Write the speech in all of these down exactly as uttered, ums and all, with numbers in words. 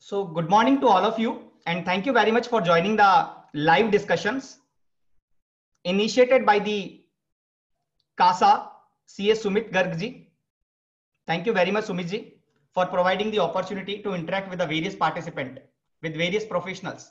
So good morning to all of you, and thank you very much for joining the live discussions initiated by the CASA C S Sumit Garg ji. Thank you very much Sumit ji for providing the opportunity to interact with the various participants, with various professionals.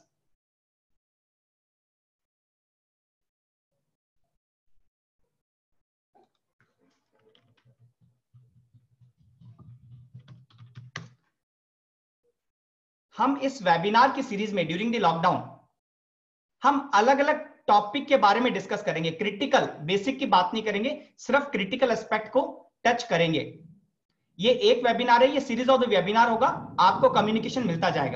हम इस webinar की series में during the lockdown हम अलग अलग topic के बारे में डिस्कस करेंगे। क्रिटिकल बेसिक की बात नहीं करेंगे, सिर्फ क्रिटिकल एस्पेक्ट को टच करेंगे। ये एक वेबिनार है, ये सीरीज ऑफ द वेबिनार होगा, आपको कम्युनिकेशन मिलता जाएगा।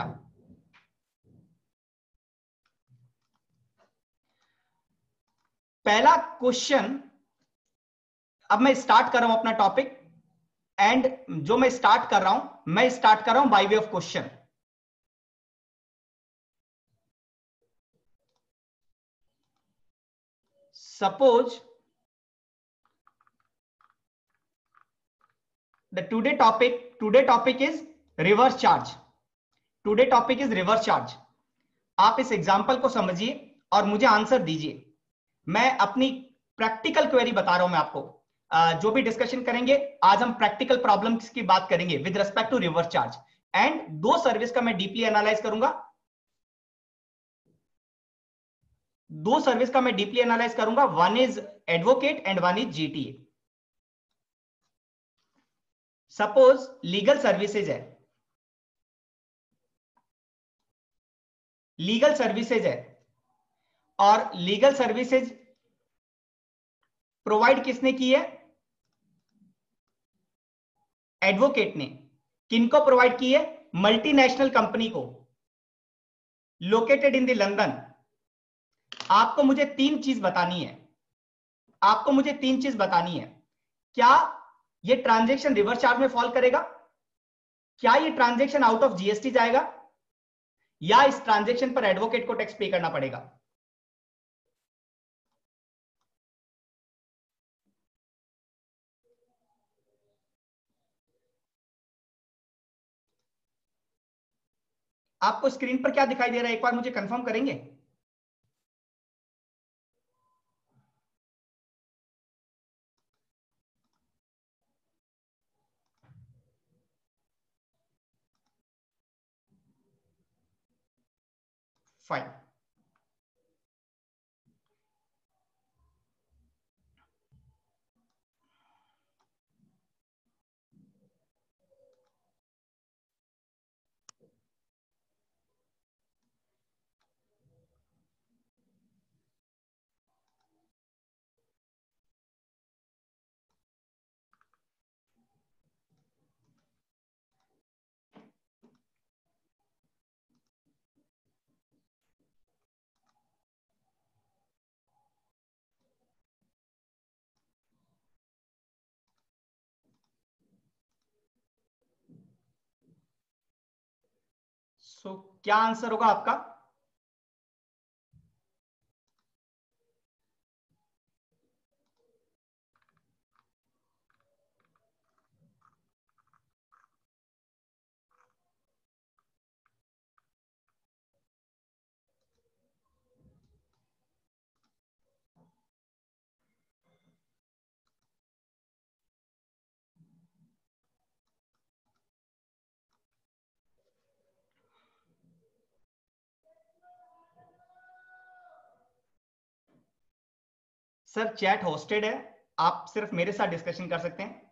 पहला क्वेश्चन, अब मैं स्टार्ट कर रहा हूं अपना टॉपिक, एंड जो मैं स्टार्ट कर रहा हूं मैं स्टार्ट कर रहा हूं by way of question. Suppose the today topic today topic is reverse charge. Today topic is reverse charge. आप इस एग्जांपल को समझिए और मुझे आंसर दीजिए। मैं अपनी प्रैक्टिकल क्वेरी बता रहा हूं मैं आपको। uh, जो भी डिस्कशन करेंगे आज हम प्रैक्टिकल प्रॉब्लम्स की बात करेंगे with respect to reverse charge, and दो सर्विस का मैं डीपली एनालाइज करूंगा। दो सर्विस का मैं डीपली एनालाइज करूंगा, one is advocate and one is GTA. Suppose legal services है, लीगल सर्विसेज है और लीगल सर्विसेज प्रोवाइड किसने की है? एडवोकेट ने। किनको प्रोवाइड की है? मल्टीनेशनल कंपनी को, लोकेटेड इन द लंदन। आपको मुझे तीन चीज बतानी है, आपको मुझे तीन चीज बतानी है। क्या ये ट्रांजैक्शन रिवर्स चार्ज में फॉल करेगा? क्या ये ट्रांजैक्शन आउट ऑफ जीएसटी जाएगा? या इस ट्रांजैक्शन पर एडवोकेट को टैक्स पे करना पड़ेगा? आपको स्क्रीन पर क्या दिखाई दे रहा है, एक बार मुझे कंफर्म करेंगे? फाइन। सो so, क्या आंसर होगा आपका? सर चैट होस्टेड है, आप सिर्फ मेरे साथ डिस्कशन कर सकते हैं।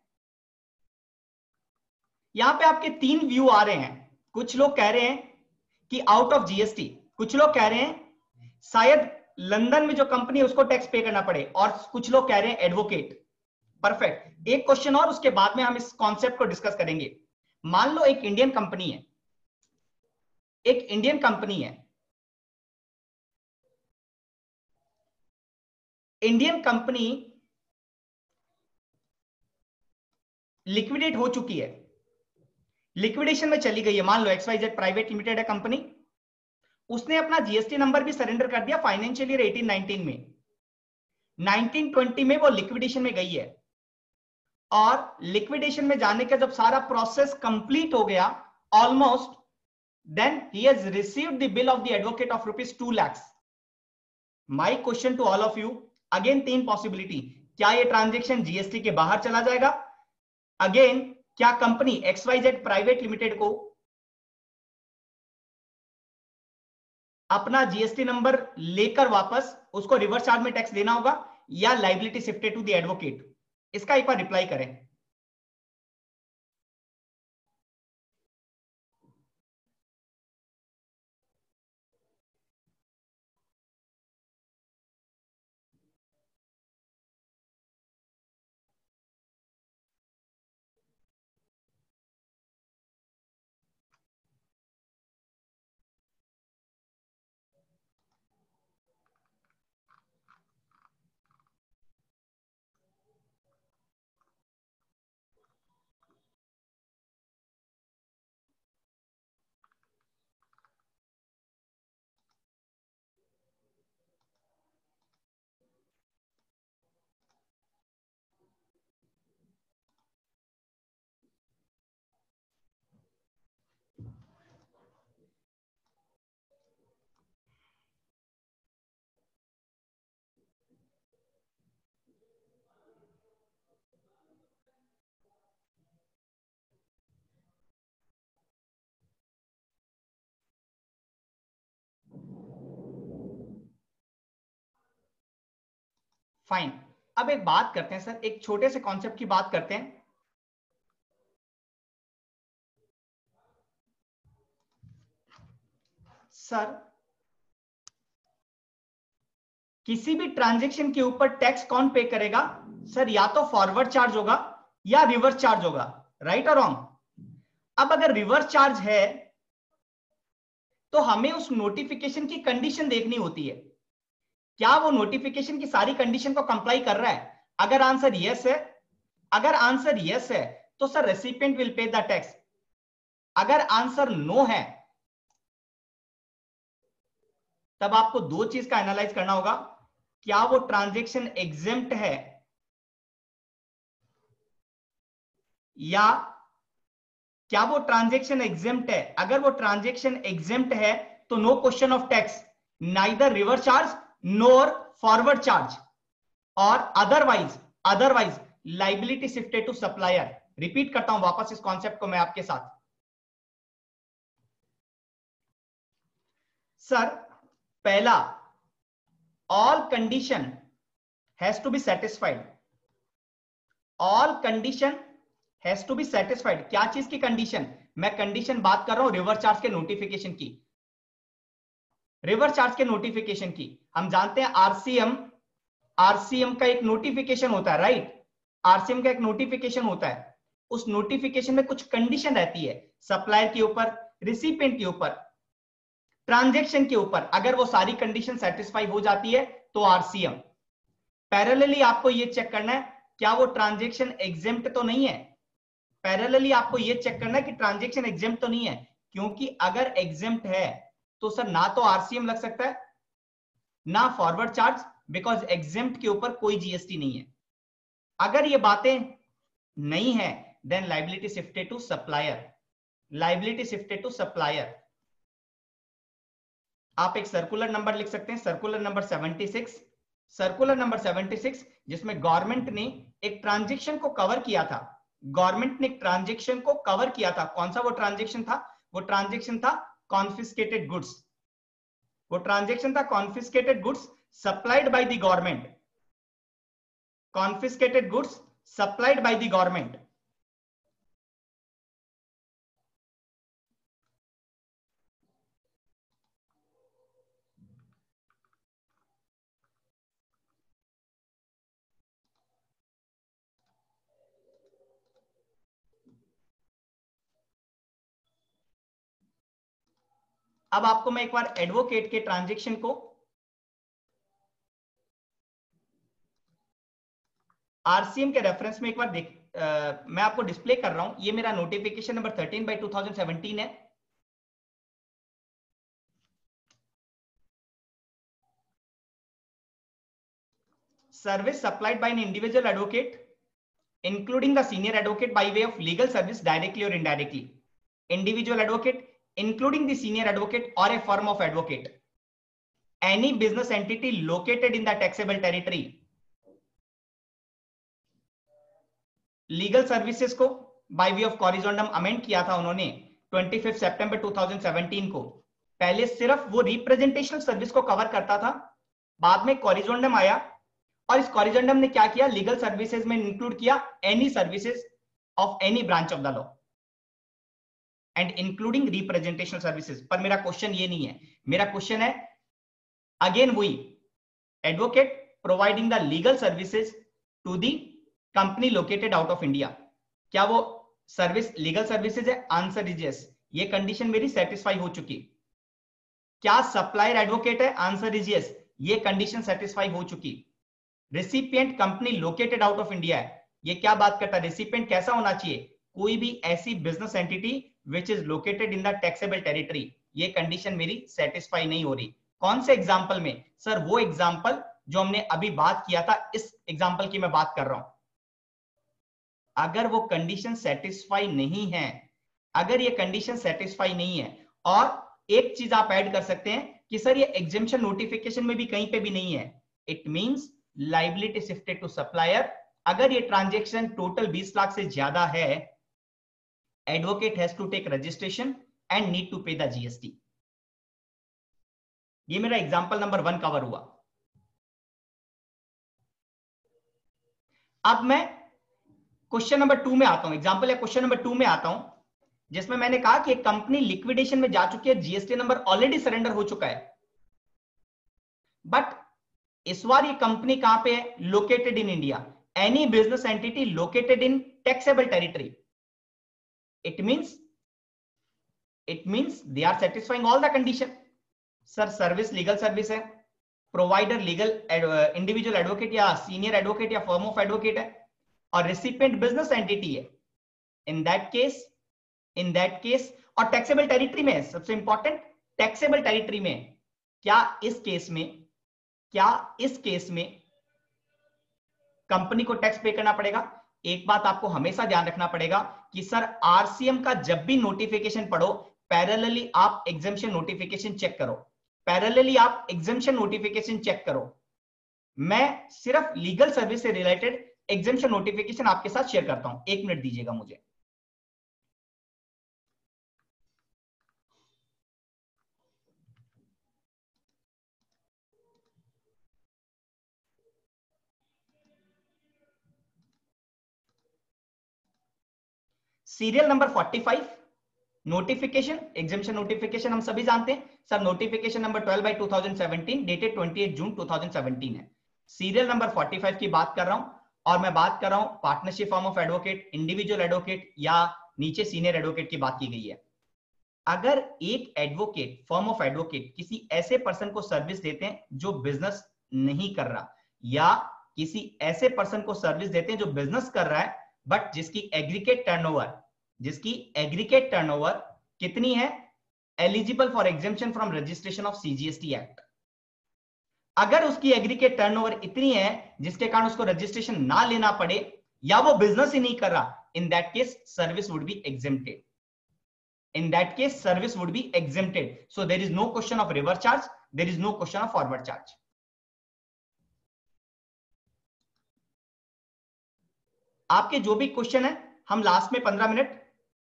यहां पे आपके तीन व्यू आ रहे हैं। कुछ लोग कह रहे हैं कि आउट ऑफ जीएसटी, कुछ लोग कह रहे हैं शायद लंदन में जो कंपनी है उसको टैक्स पे करना पड़े, और कुछ लोग कह रहे हैं एडवोकेट। परफेक्ट। एक क्वेश्चन और, उसके बाद में हम इस कॉन्सेप्ट को डिस्कस करेंगे। मान लो एक इंडियन कंपनी है, एक इंडियन कंपनी है, इंडियन कंपनी लिक्विडेट हो चुकी है, लिक्विडेशन में चली गई है। मान लो एक्सवाईजेड प्राइवेट लिमिटेड है कंपनी, उसने अपना जीएसटी नंबर भी सरेंडर कर दिया फाइनेंशियल ईयर एटीन नाइनटीन में। नाइनटीन ट्वेंटी में वो लिक्विडेशन में गई है, और लिक्विडेशन में जाने का जब सारा प्रोसेस कंप्लीट हो गया, almost then he has received the bill of the advocate of rupees two lakhs. My question to all of you, again तीन possibility, क्या ये ट्रांजेक्शन जीएसटी के बाहर चला जाएगा? अगेन क्या company X Y Z private limited को अपना जीएसटी नंबर लेकर वापस उसको रिवर्स चार्ज में टैक्स देना होगा, या liability shifted to the advocate? इसका एक बार रिप्लाई करें. फाइन. अब एक बात करते हैं सर, एक छोटे से कॉन्सेप्ट की बात करते हैं. सर किसी भी ट्रांजैक्शन के ऊपर टैक्स कौन पे करेगा? सर या तो फॉरवर्ड चार्ज होगा या रिवर्स चार्ज होगा, राइट और रॉन्ग? अब अगर रिवर्स चार्ज है तो हमें उस नोटिफिकेशन की कंडीशन देखनी होती है, क्या वो नोटिफिकेशन की सारी कंडीशन को कंप्लाई कर रहा है? अगर आंसर यस है, अगर आंसर यस है तो sir recipient will pay the tax. अगर आंसर नो है तब आपको दो चीज का एनालाइज करना होगा, क्या वो ट्रांजैक्शन एग्जेम्प्ट है या क्या वो ट्रांजैक्शन एग्जेम्प्ट है. अगर वो ट्रांजैक्शन एग्जेम्प्ट है तो no question of tax, neither reverse charge nor forward charge, और otherwise otherwise liability shifted to supplier. Repeat करता हूं वापस इस कॉन्सेप्ट को मैं आपके साथ. सर पहला, all condition has to be satisfied. All condition has to be satisfied. क्या चीज की कंडीशन? मैं कंडीशन बात कर रहा हूं रिवर्स चार्ज के नोटिफिकेशन की. रिवर्स चार्ज के नोटिफिकेशन की हम जानते हैं आरसीएम, आरसीएम का एक नोटिफिकेशन होता है, राइट? आरसीएम का एक नोटिफिकेशन होता है. उस नोटिफिकेशन में कुछ कंडीशन रहती है, सप्लायर के ऊपर, रिसिपिएंट के ऊपर, ट्रांजैक्शन के ऊपर. अगर वो सारी कंडीशन सेटिस्फाई हो जाती है तो आरसीएम. पैरेलली आपको ये चेक करना है क्या वो ट्रांजैक्शन एग्जेम्प्ट तो नहीं है. पैरेलली आपको ये चेक करना है कि ट्रांजैक्शन एग्जेम्प्ट तो नहीं है, क्योंकि अगर एग्जेम्प्ट है तो सर ना तो आरसीएम लग सकता है ना फॉरवर्ड चार्ज, बिकॉज एग्जेम्प्ट के ऊपर कोई जीएसटी नहीं है. अगर ये बातें नहीं है then liability shifted to supplier. Liability shifted to supplier. आप एक सर्कुलर नंबर लिख सकते हैं, सर्कुलर नंबर छिहत्तर, सर्कुलर नंबर छिहत्तर, जिसमें गवर्नमेंट ने एक ट्रांजैक्शन को कवर किया था. गवर्नमेंट ने एक ट्रांजैक्शन को कवर किया था. कौन सा वो ट्रांजैक्शन था? वो ट्रांजैक्शन था कॉन्फिस्केटेड गुड्स. वो ट्रांजैक्शन था confiscated goods supplied by the government. Confiscated goods supplied by the government. अब आपको मैं एक बार एडवोकेट के ट्रांजैक्शन को आरसीएम के रेफरेंस में एक बार देख आ, मैं आपको डिस्प्ले कर रहा हूं. ये मेरा notification number thirteen by two thousand seventeen है. Service supplied by an individual advocate including the senior advocate by way of legal service directly और indirectly. Individual advocate including the senior advocate or a firm of advocate, any business entity located in the taxable territory, legal services को by way of corrigendum amend किया था उन्होंने पच्चीस सितंबर दो हज़ार सत्रह को। पहले सिर्फ वो रिप्रेजेंटेशनल सर्विस को कवर करता था, बाद में कॉरिजोंडम आया और इस कॉरिजोंडम ने क्या किया, लीगल सर्विसेज में इंक्लूड किया any services of any branch of the law and including representational services. पर मेरा क्वेश्चन ये नहीं है, मेरा क्वेश्चन है अगेन वही, advocate providing the legal services to the company located out of India, क्या वो सर्विस लीगल सर्विसेज है? आंसर इज यस, ये कंडीशन मेरी सेटिस्फाई हो चुकी। क्या सप्लायर एडवोकेट है? आंसर इज यस, ये कंडीशन सेटिस्फाई हो चुकी। Recipient company located out of India है, ये क्या बात करता है, रेसिपिएंट कैसा होना चाहिए, कोई भी ऐसी business entity which is located in the taxable territory. ये कंडीशन मेरी सेटिस्फाई नहीं हो रही। कौन से एग्जाम्पल में? सर वो एग्जाम्पल जो हमने अभी बात किया था, इस एग्जाम्पल की मैं बात कर रहा हूं। अगर वो कंडीशन सेटिस्फाई नहीं है, अगर ये कंडीशन सेटिस्फाई नहीं है, और एक चीज आप ऐड कर सकते हैं कि सर ये एग्जेम्पशन नोटिफिकेशन में भी कहीं पे भी नहीं है, it means liability shifted to supplier. अगर ये ट्रांजैक्शन टोटल बीस लाख से ज्यादा है, advocate has to take registration and need to pay the GST. ये मेरा एग्जांपल नंबर वन कवर हुआ। अब मैं क्वेश्चन नंबर टू में आता हूं, एग्जांपल या क्वेश्चन नंबर टू में आता हूं, जिसमें मैंने कहा कि एक कंपनी लिक्विडेशन में जा चुकी है, जीएसटी नंबर ऑलरेडी सरेंडर हो चुका है, बट इस बार ये कंपनी कहां पे है? Located in India, any business entity located in taxable territory. It means it means they are satisfying all the condition. Sir service legal service है, प्रोवाइडर लीगल इंडिविजुअल एडवोकेट या सीनियर एडवोकेट या firm of advocate है, और recipient business entity है। In that case in that case और taxable territory में, सबसे important taxable territory में, क्या इस केस में क्या इस केस में कंपनी को टैक्स पे करना पड़ेगा? एक बात आपको हमेशा ध्यान रखना पड़ेगा कि सर आरसीएम का जब भी नोटिफिकेशन पढ़ो, पैरेलली आप एग्जेम्पशन नोटिफिकेशन चेक करो, पैरेलली आप एग्जेम्पशन नोटिफिकेशन चेक करो। मैं सिर्फ लीगल सर्विस से रिलेटेड एग्जेम्पशन नोटिफिकेशन आपके साथ शेयर करता हूं, एक मिनट दीजिएगा मुझे। सीरियल नंबर पैंतालीस, नोटिफिकेशन एग्जेम्पशन नोटिफिकेशन हम सभी जानते हैं sir, notification number twelve by two thousand seventeen dated अट्ठाईस जून टू थाउजेंड सेवेंटीन है। सीरियल नंबर पैंतालीस की बात कर रहा हूं, और मैं बात कर रहा हूं partnership firm of advocate, individual advocate या नीचे सीनियर एडवोकेट की बात की गई है। अगर एक एडवोकेट फर्म ऑफ एडवोकेट किसी ऐसे पर्सन को सर्विस देते हैं जो बिजनेस नहीं कर रहा, या किसी ऐसे पर्सन को सर्विस देते हैं जो बिजनेस कर रहा है बट जिसकी एग्रीगेट टर्नओवर जिसकी एग्रीगेट टर्नओवर कितनी है, eligible for exemption from registration of CGST act. अगर उसकी एग्रीगेट टर्नओवर इतनी है जिसके कारण उसको रजिस्ट्रेशन ना लेना पड़े, या वो बिजनेस ही नहीं कर रहा, in that case service would be exempted. In that case, service would be exempted. So there is no question of reverse charge. There is no question of forward charge. आपके जो भी क्वेश्चन है हम last में पंद्रह minute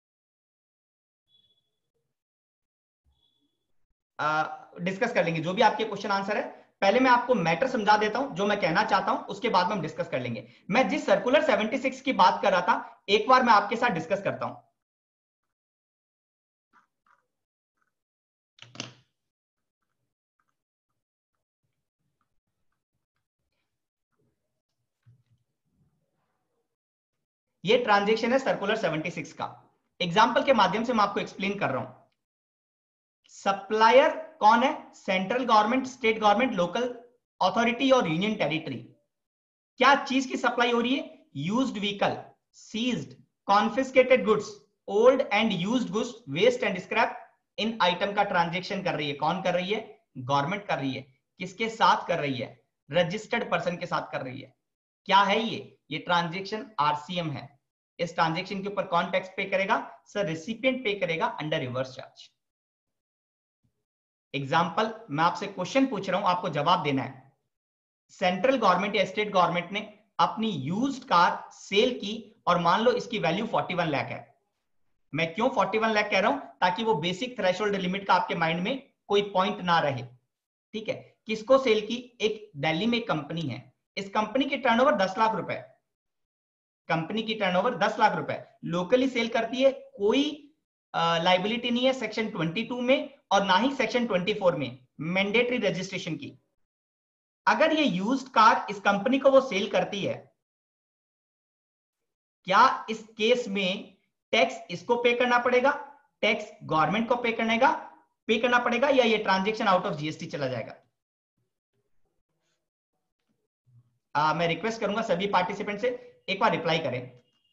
discuss कर लेंगे। जो भी आपके क्वेश्चन आंसर है, पहले मैं आपको मैटर समझा देता हूं जो मैं कहना चाहता हूं, उसके बाद में हम डिस्कस कर लेंगे। मैं जिस सर्कुलर छिहत्तर की बात कर रहा था, एक बार मैं आपके साथ डिस्कस करता हूं। ये ट्रांजैक्शन है सर्कुलर छिहत्तर का। एग्जांपल के माध्यम से मैं आपको एक्सप्लेन कर रहा हूं। सप्लायर कौन है? Central government, state government, local authority और यूनियन टेरिटरी। क्या चीज की सप्लाई हो रही है? Used vehicle, seized, confiscated goods, old and used goods, waste and scrap, इन आइटम का ट्रांजैक्शन कर रही है। कौन कर रही है? गवर्नमेंट कर रही है। किसके साथ कर रही है? रजिस्टर्ड पर्सन के साथ कर रही है। क्या है ये? ये ट्रांजैक्शन आरसीएम है। इस ट्रांजैक्शन के ऊपर कौन टैक्स पे करेगा? सर रेसिपिएंट पे करेगा अंडर रिवर्स चार्ज। एग्जाम्पल, मैं आपसे क्वेश्चन पूछ रहा हूं, आपको जवाब देना है। सेंट्रल गवर्नमेंट या स्टेट गवर्नमेंट ने अपनी यूज्ड कार सेल की और मान लो इसकी वैल्यू इकतालीस लाख है। मैं क्यों इकतालीस लाख कह रहा हूं? ताकि वो बेसिक थ्रेशोल्ड लिमिट का आपके माइंड में कोई पॉइंट ना रहे। ठीक है, किसको सेल की? एक दिल्ली में कंपनी है, इस कंपनी की टर्नओवर दस लाख रुपए, कंपनी की टर्नओवर दस लाख रुपए, लोकली सेल करती है, कोई लाइबिलिटी uh, नहीं है सेक्शन बाईस में और ना ही सेक्शन चौबीस में मैंडेटरी रजिस्ट्रेशन की। अगर ये यूज्ड कार इस कंपनी को वो सेल करती है, क्या इस केस में टैक्स इसको पे करना पड़ेगा, टैक्स गवर्नमेंट को पे करने का पे करना पड़ेगा, या ये ट्रांजैक्शन आउट ऑफ जीएसटी चला जाएगा? आ, मैं रिक्वेस्ट करूंगा सभी पार्टिसिपेंट से एक बार रिप्लाई करें।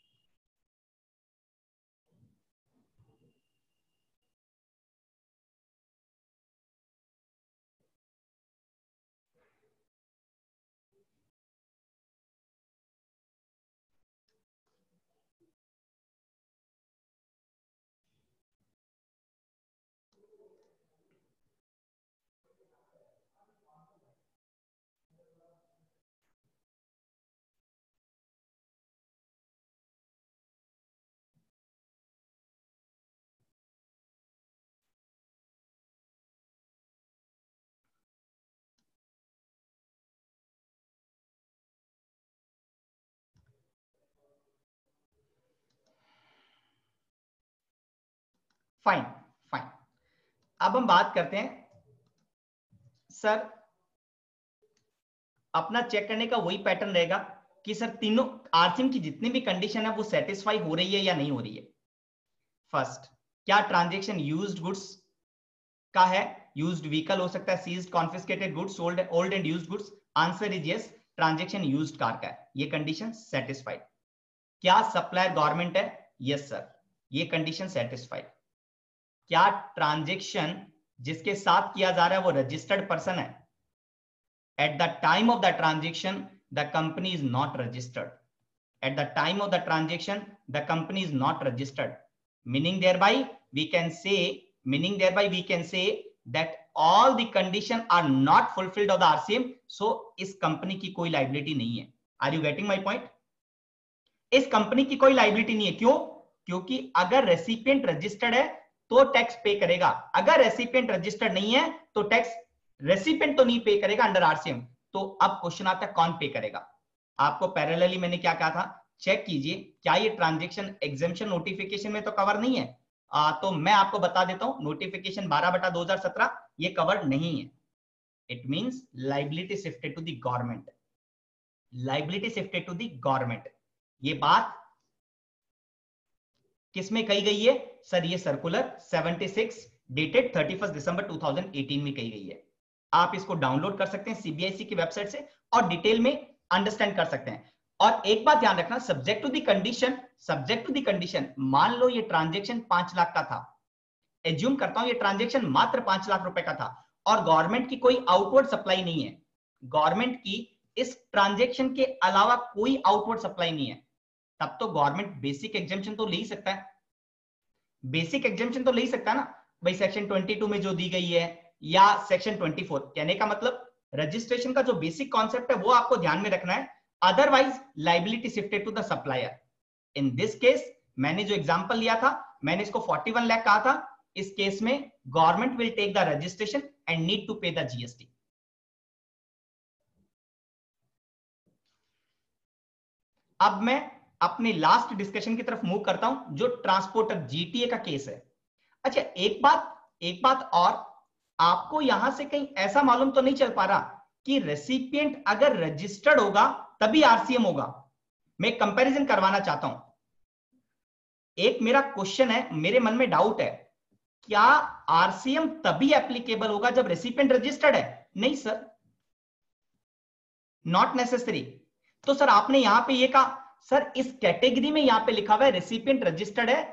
फाइन फाइन, अब हम बात करते हैं सर, अपना चेक करने का वही पैटर्न रहेगा कि सर तीनों आरसीएम की जितनी भी कंडीशन है वो सेटिस्फाई हो रही है या नहीं हो रही है। फर्स्ट, क्या ट्रांजैक्शन यूज्ड गुड्स का है? यूज्ड व्हीकल हो सकता है, seized confiscated goods, old old and used goods. Answer is yes, transaction used car का है, ये कंडीशन सेटिस्फाइड। क्या सप्लायर गवर्नमेंट है? यस सर, ये कंडीशन सेटिस्फाइड। क्या ट्रांजैक्शन जिसके साथ किया जा रहा है वो रजिस्टर्ड पर्सन है? At the time of the transaction, the company is not registered. At the time of the transaction, the company is not registered. Meaning thereby we can say, meaning thereby we can say that all the conditions are not fulfilled of the R C M. So इस कंपनी की कोई liability नहीं है। Are you getting my point? इस कंपनी की कोई लाइबिलिटी नहीं है। क्यों? क्योंकि अगर रेसिपिएंट रजिस्टर्ड है तो टैक्स पे करेगा, अगर रेसिपिएंट रजिस्टर्ड नहीं है तो टैक्स रेसिपिएंट तो नहीं पे करेगा अंडर आरसीएम। तो अब क्वेश्चन आता है कौन पे करेगा? आपको पैरेलली मैंने क्या कहा था, चेक कीजिए क्या ये ट्रांजैक्शन एग्जेम्पशन नोटिफिकेशन में तो कवर नहीं है। आ, तो मैं आपको बता देता हूं, नोटिफिकेशन बारह बटा दो हजार सत्रह ये कवर नहीं है। It means liability shifted to the government, liability shifted to the government. ये बात किसमें कही गई है सर? ये सर्कुलर छिहत्तर dated thirty first December two thousand eighteen में कही गई है। आप इसको डाउनलोड कर सकते हैं सीबीआईसी की वेबसाइट से और डिटेल में अंडरस्टैंड कर सकते हैं। और एक बात ध्यान रखना, subject to the condition, subject to the condition, मान लो ये ट्रांजैक्शन पांच लाख का था, एज्यूम करता हूं ये ट्रांजैक्शन मात्र पांच लाख रुपए का था और गवर्नमेंट की कोई आउटवर्ड सप्लाई नहीं है, गवर्नमेंट की इस ट्रांजैक्शन के अलावा कोई आउटवर्ड सप्लाई नहीं है, तब तो गवर्नमेंट बेसिक एग्जेम्पशन तो ले ही सकता है, बेसिक एग्जेम्पशन तो ले ही सकता है ना भाई, सेक्शन बाईस में जो दी गई है या सेक्शन चौबीस। कहने का मतलब रजिस्ट्रेशन का जो बेसिक कॉन्सेप्ट है वो आपको ध्यान में रखना है, otherwise liability shifted to the supplier. In this case मैंने जो एग्जांपल लिया था, मैंने इसको इकतालीस लाख कहा था, इस केस में government will take the registration and need to pay the GST. अब मैं अपने लास्ट डिस्कशन की तरफ मूव करता हूं जो ट्रांसपोर्टर जीटीए का केस है। अच्छा, एक बात एक बात और, आपको यहां से कहीं ऐसा मालूम तो नहीं चल पा रहा कि रेसिपिएंट अगर रजिस्टर्ड होगा तभी आरसीएम होगा? मैं कंपैरिजन करवाना चाहता हूं। एक मेरा क्वेश्चन है, मेरे मन में डाउट है, क्या आरसीएम तभी एप्लीकेबल होगा जब रेसिपिएंट रजिस्टर्ड है? नहीं सर, नॉट नेसेसरी। तो सर आपने यहां पे ये कहा सर इस कैटेगरी में यहां पे लिखा हुआ है रेसिपिएंट रजिस्टर्ड है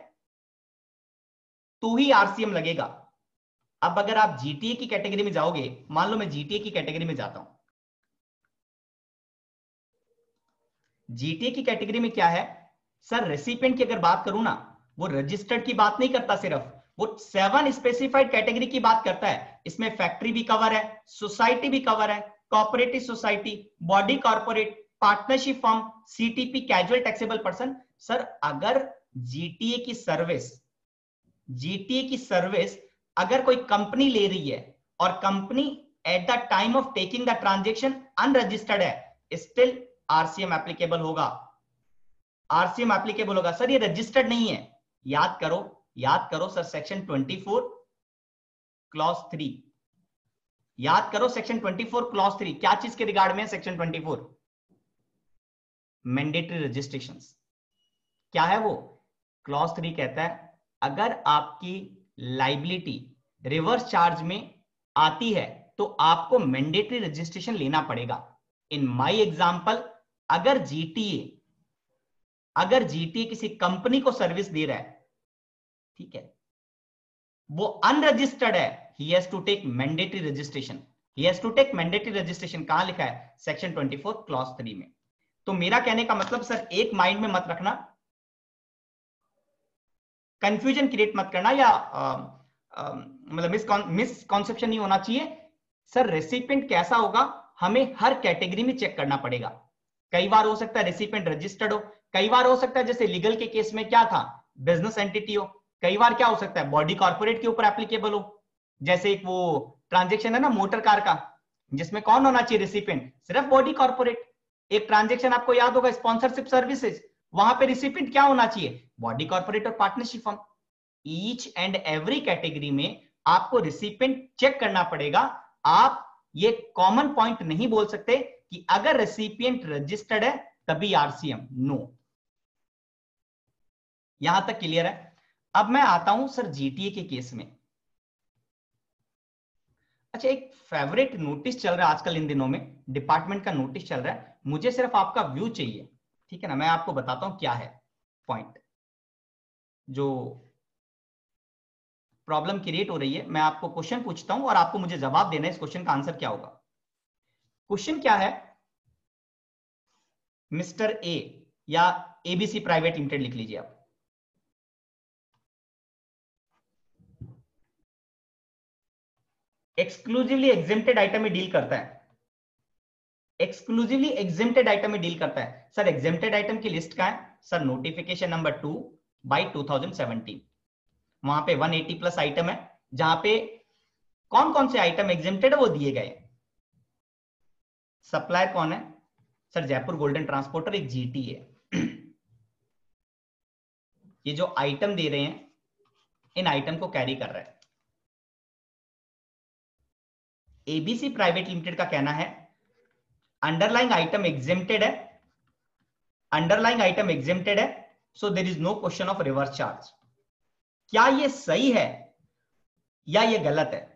तो ही आरसीएम लगेगा। अब अगर आप जीटीए की कैटेगरी में जाओगे, मान लो मैं जीटीए की कैटेगरी में जाता हूं, जीटीए की कैटेगरी में क्या है सर, रेसिपिएंट की अगर बात करूं ना, वो रजिस्टर्ड की बात नहीं करता सिर्फ, वो सेवन स्पेसिफाइड कैटेगरी की बात करता है। इसमें फैक्ट्री भी कवर है, सोसाइटी भी कवर है, cooperative society, body corporate, partnership firm, CTP, casual taxable person. Sir अगर जीटीए की सर्विस जीटीए की सर्विस अगर कोई कंपनी ले रही है और company at the time of taking the transaction unregistered है, स्टिल आरसीएम एप्लीकेबल होगा, आरसीएम एप्लीकेबल होगा। सर ये रजिस्टर्ड नहीं है, याद करो याद करो sir, section twenty four clause three, याद करो section twenty four clause three क्या चीज के रिगार्ड में है? Section twenty four mandatory registrations. क्या है वो? क्लॉज थ्री कहता है अगर आपकी लाइबिलिटी रिवर्स चार्ज में आती है तो आपको मैंडेटरी रजिस्ट्रेशन लेना पड़ेगा। इन माय एग्जांपल, अगर जीटीए अगर जीटीए किसी कंपनी को सर्विस दे रहा है, ठीक है, वो अनरजिस्टर्ड है, he has to take mandatory registration, he has to take mandatory registration। कहां लिखा है? Section twenty four clause three में। तो मेरा कहने का मतलब सर, एक माइंड में मत रखना, कंफ्यूजन क्रिएट मत करना, या मतलब मिसकॉन्सेप्शन नहीं होना चाहिए। सर रेसिपिएंट कैसा होगा हमें हर कैटेगरी में चेक करना पड़ेगा। कई बार हो सकता है रेसिपिएंट रजिस्टर्ड हो, कई बार हो सकता है जैसे लीगल के केस में क्या था, बिजनेस एंटिटी हो, कई बार क्या हो सकता है बॉडी कॉर्पोरेट के ऊपर एप्लीकेबल हो। जैसे एक वो ट्रांजैक्शन है ना मोटर कार का, जिसमें कौन होना चाहिए रिसिपिएंट? सिर्फ बॉडी कॉर्पोरेट। एक ट्रांजैक्शन आपको याद होगा स्पॉन्सरशिप सर्विसेज, वहां पे रिसिपिएंट क्या होना चाहिए? बॉडी कॉर्पोरेट और partnership firm. Each and every category में आपको रिसिपिएंट चेक करना पड़ेगा। आप ये कॉमन पॉइंट नहीं बोल सकते कि अगर रेसिपिएंट रजिस्टर्ड है तभी आरसीएम, नो। यहां तक क्लियर है? अब मैं आता हूं सर जीटीए के केस में। अच्छा, एक फेवरेट नोटिस चल रहा है आजकल इन दिनों में, डिपार्टमेंट का नोटिस चल रहा है, मुझे सिर्फ आपका व्यू चाहिए, ठीक है ना? मैं आपको बताता हूं क्या है पॉइंट जो प्रॉब्लम क्रिएट हो रही है। मैं आपको क्वेश्चन पूछता हूं और आपको मुझे जवाब देना है इस क्वेश्चन का आंसर क्या होगा। क्वेश्चन क्या है? मिस्टर ए या एबीसी प्राइवेट लिमिटेड लिख लीजिए आप। एक्सक्लूसिवली एग्जेम्प्टेड आइटम में डील करता है, एक्सक्लूसिवली एग्जेम्प्टेड आइटम में डील करता है। सर एग्जेम्प्टेड आइटम की लिस्ट का है sir, notification number two by two thousand seventeen. वहां पे वन एटी प्लस आइटम है, जहां पे कौन कौन से आइटम एग्जेम्प्टेड है वो दिए गए। सप्लायर कौन है? सर जयपुर गोल्डन ट्रांसपोर्टर, एक जीटी है। ये जो आइटम दे रहे हैं, इन आइटम को कैरी कर रहा है। एबीसी प्राइवेट लिमिटेड का कहना है अंडरलाइंग आइटम एग्जेम्प्टेड है, अंडरलाइंग आइटम एग्जेम्प्टेड है, so there is no question of reverse charge. क्या ये सही है या ये गलत है?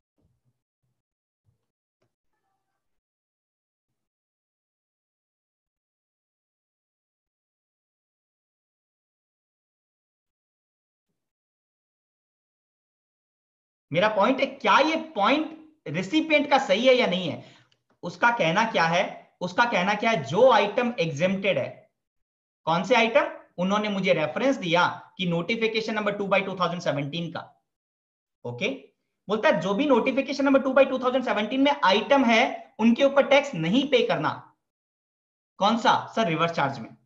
मेरा पॉइंट है, क्या ये पॉइंट रेसिपिएंट का सही है या नहीं है? उसका कहना क्या है? उसका कहना क्या है, जो आइटम एग्जेम्प्टेड है, कौन से आइटम? उन्होंने मुझे रेफरेंस दिया कि notification number two by two thousand seventeen का। ओके, बोलता है जो भी notification number two by two thousand seventeen में आइटम है उनके ऊपर टैक्स नहीं पे करना। कौन सा? सर रिवर्स चार्ज में।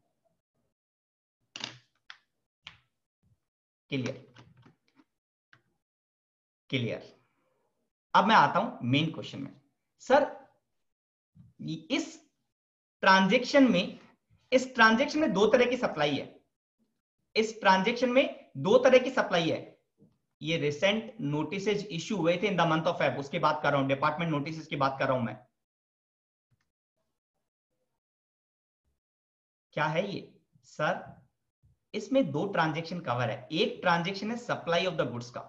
क्लियर क्लियर अब मैं आता हूं मेन क्वेश्चन में। सर इस ट्रांजैक्शन में इस ट्रांजैक्शन में दो तरह की सप्लाई है, इस ट्रांजैक्शन में दो तरह की सप्लाई है। ये रिसेंट नोटिसेज इश्यू हुए थे in the month of Feb, उसकी बात कर रहा हूं, डिपार्टमेंट नोटिसेज की बात कर रहा हूं मैं। क्या है ये? सर इसमें दो ट्रांजैक्शन कवर है। एक ट्रांजैक्शन है सप्लाई ऑफ द गुड्स का,